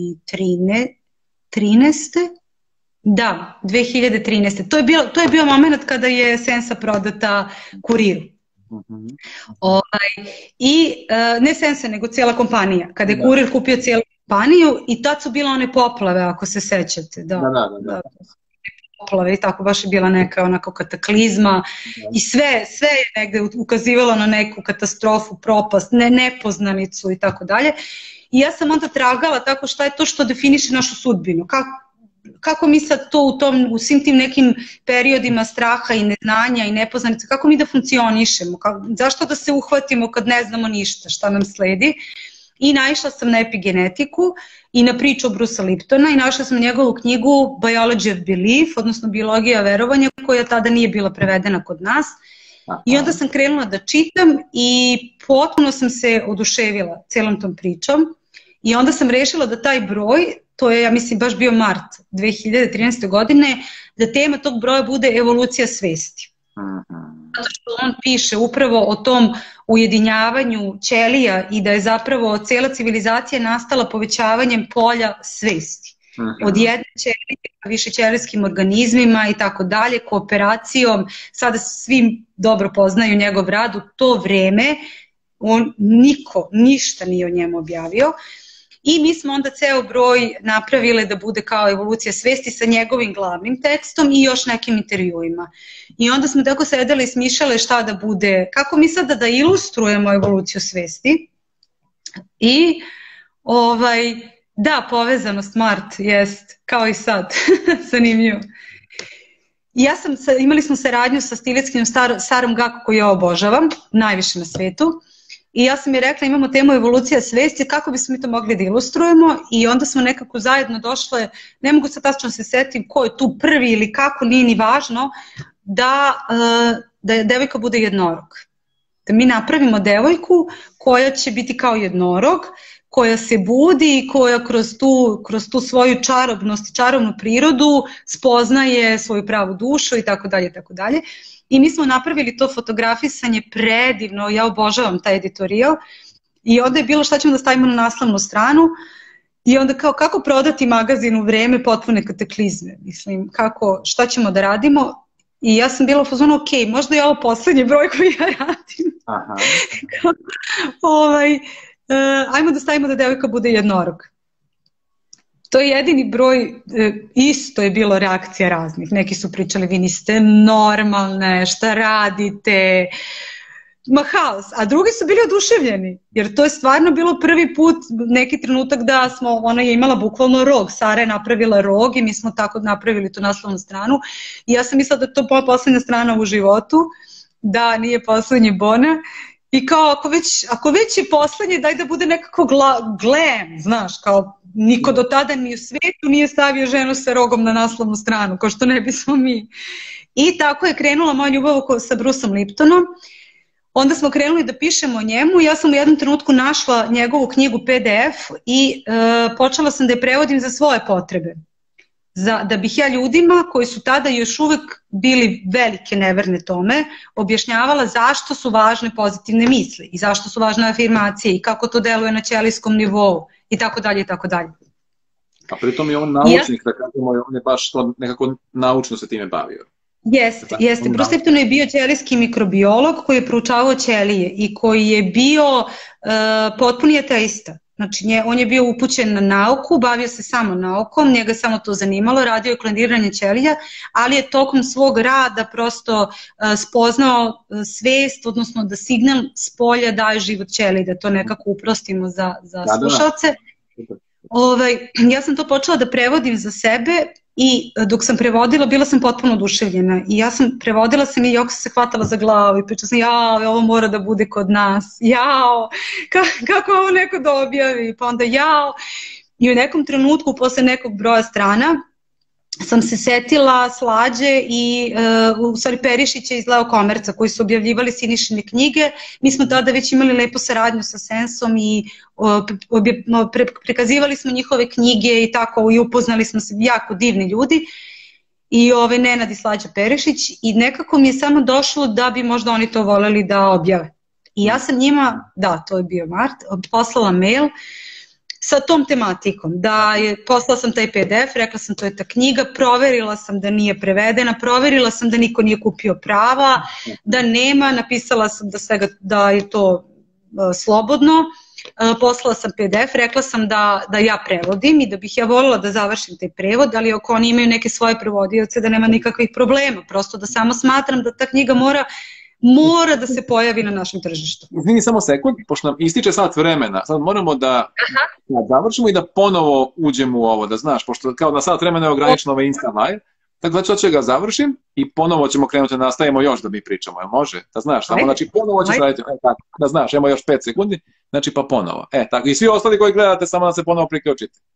trinaeste. Da, dve hiljade trinaeste. To je bio, to je bio moment kada je Sensa prodata Kuriru. Uh-huh. Ovaj, I uh, ne Sensa, nego cijela kompanija. Kada je Kurir kupio cijelu Španiju i tad su bile one poplave, ako se sećate. Da, da, da. da. da. Poplave i tako, baš je bila neka onako kataklizma da. I sve, sve je negde ukazivalo na neku katastrofu, propast, ne, nepoznanicu i tako dalje. I ja sam onda tragala tako šta je to što definiše našu sudbinu. Kako, kako mi sad to u, tom, u svim tim nekim periodima straha i neznanja i nepoznanice, kako mi da funkcionišemo, kako, zašto da se uhvatimo kad ne znamo ništa, šta nam sledi. I naišla sam na epigenetiku i na priču Brucea Liptona i našla sam njegovu knjigu Biology of Belief, odnosno biologija verovanja, koja tada nije bila prevedena kod nas. I onda sam krenula da čitam i potpuno sam se oduševila celom tom pričom i onda sam rešila da taj broj, to je ja mislim baš bio mart dve hiljade trinaeste. godine, da tema tog broja bude evolucija svesti. Zato što on piše upravo o tom ujedinjavanju ćelija i da je zapravo cela civilizacija nastala povećavanjem polja svesti. Od jedne ćelije ka više ćelijskim organizmima i tako dalje, kooperacijom, sada svi dobro poznaju njegov rad, u to vreme on niko ništa nije o njemu objavio. I mi smo onda ceo broj napravile da bude kao evolucija svesti sa njegovim glavnim tekstom i još nekim intervjuima. I onda smo tako sedeli i smišljale šta da bude, kako mi sada da ilustrujemo evoluciju svesti. I ovaj, da, povezanost Mart jest kao i sad, zanimljivo. Ja sam, imali smo saradnju sa stiletskim Sarom Gako koju ja obožavam, najviše na svetu. I ja sam je rekla imamo temu evolucija svesti, kako bismo mi to mogli da ilustrujemo i onda smo nekako zajedno došle, ne mogu sad tačno se setim ko je tu prvi ili kako, nije ni važno, da, da devojka bude jednorog. Da mi napravimo devojku koja će biti kao jednorog, koja se budi i koja kroz tu, kroz tu svoju čarobnost i čarobnu prirodu spoznaje svoju pravu dušu i tako dalje, tako dalje. I mi smo napravili to fotografisanje predivno, ja obožavam taj editorijal i onda je bilo šta ćemo da stavimo na naslovnu stranu i onda kao kako prodati magazin u vreme potpune kataklizme, mislim, kako, šta ćemo da radimo i ja sam bila u fazonu, ok, možda je ovo poslednji broj koji ja radim. Aha. ovaj, uh, ajmo da stavimo da devojka bude jednorog. To je jedini broj, isto je bilo reakcija raznih. Neki su pričali, vi niste normalne, šta radite, ma haos. A drugi su bili oduševljeni, jer to je stvarno bilo prvi put, neki trenutak da smo, ona je imala bukvalno rog, Sara je napravila rog i mi smo tako napravili tu naslovnu stranu. I ja sam mislila da je to poslednja strana u životu, da nije poslednji bona. I kao, ako već, ako već je poslednje, daj da bude nekako gla, glam, znaš, kao niko do tada ni u svetu nije stavio ženu sa rogom na naslovnu stranu, kao što ne bismo mi. I tako je krenula moja ljubav sa Bruceom Liptonom. Onda smo krenuli da pišemo o njemu. Ja sam u jednom trenutku našla njegovu knjigu P D F i e, počela sam da je prevodim za svoje potrebe. Za, da bih ja ljudima koji su tada još uvek bili velike neverne tome objašnjavala zašto su važne pozitivne misli i zašto su važne afirmacije i kako to deluje na ćelijskom nivou i tako dalje i tako dalje. A pritom je on naučnik, ja, da kažemo, on je baš to nekako naučno se time bavio. Jeste, jeste. Bruce Lipton je bio ćelijski mikrobiolog koji je proučavao ćelije i koji je bio uh, potpuni ateista. Znači, nje, on je bio upućen na nauku, bavio se samo naukom, njega samo to zanimalo, radio je kloniranje ćelija, ali je tokom svog rada prosto uh, spoznao uh, svest, odnosno da signal s polja daje život ćeliji, da to nekako uprostimo za, za slušalce. Ovaj, ja sam to počela da prevodim za sebe i dok sam prevodila bila sam potpuno oduševljena i ja sam prevodila sam i jako sam se hvatala za glavu i pričala sam jao, ovo mora da bude kod nas, jao, ka, kako ovo neko da objavi, pa onda jao. I u nekom trenutku posle nekog broja strana sam se setila Slađe i uh, u stvari Perišića iz Leo Komerca koji su objavljivali Sinišine knjige. Mi smo tada već imali lepu saradnju sa Sensom i uh, obje, pre, prekazivali smo njihove knjige i tako i upoznali smo se, jako divni ljudi. I ove, Nenad i Slađa Perišić i nekako mi je samo došlo da bi možda oni to voleli da objave. I ja sam njima, da, to je bio mart, poslala mail sa tom tematikom, da je, poslala sam taj P D F, rekla sam to je ta knjiga, proverila sam da nije prevedena, proverila sam da niko nije kupio prava, da nema, napisala sam da, svega, da je to slobodno. Uh, poslala sam P D F, rekla sam da, da ja prevodim i da bih ja voljela da završim taj prevod, ali ako oni imaju neke svoje prevodioce da nema nikakvih problema, prosto da samo smatram da ta knjiga mora mora da se pojavi na našem tržištu. Izvini samo sekund, pošto nam ističe sat vremena, sad moramo da, da završimo i da ponovo uđemo u ovo, da znaš, pošto kao na sat vremena je ograničeno ovaj Insta live, tako da ću ga završim i ponovo ćemo krenuti da nastavimo još da mi pričamo, jel može? Da znaš, samo znači ponovo ćeš raditi, e, tako, da znaš, imamo još pet sekundi, znači pa ponovo. E, tako, i svi ostali koji gledate, samo da se ponovo priključite.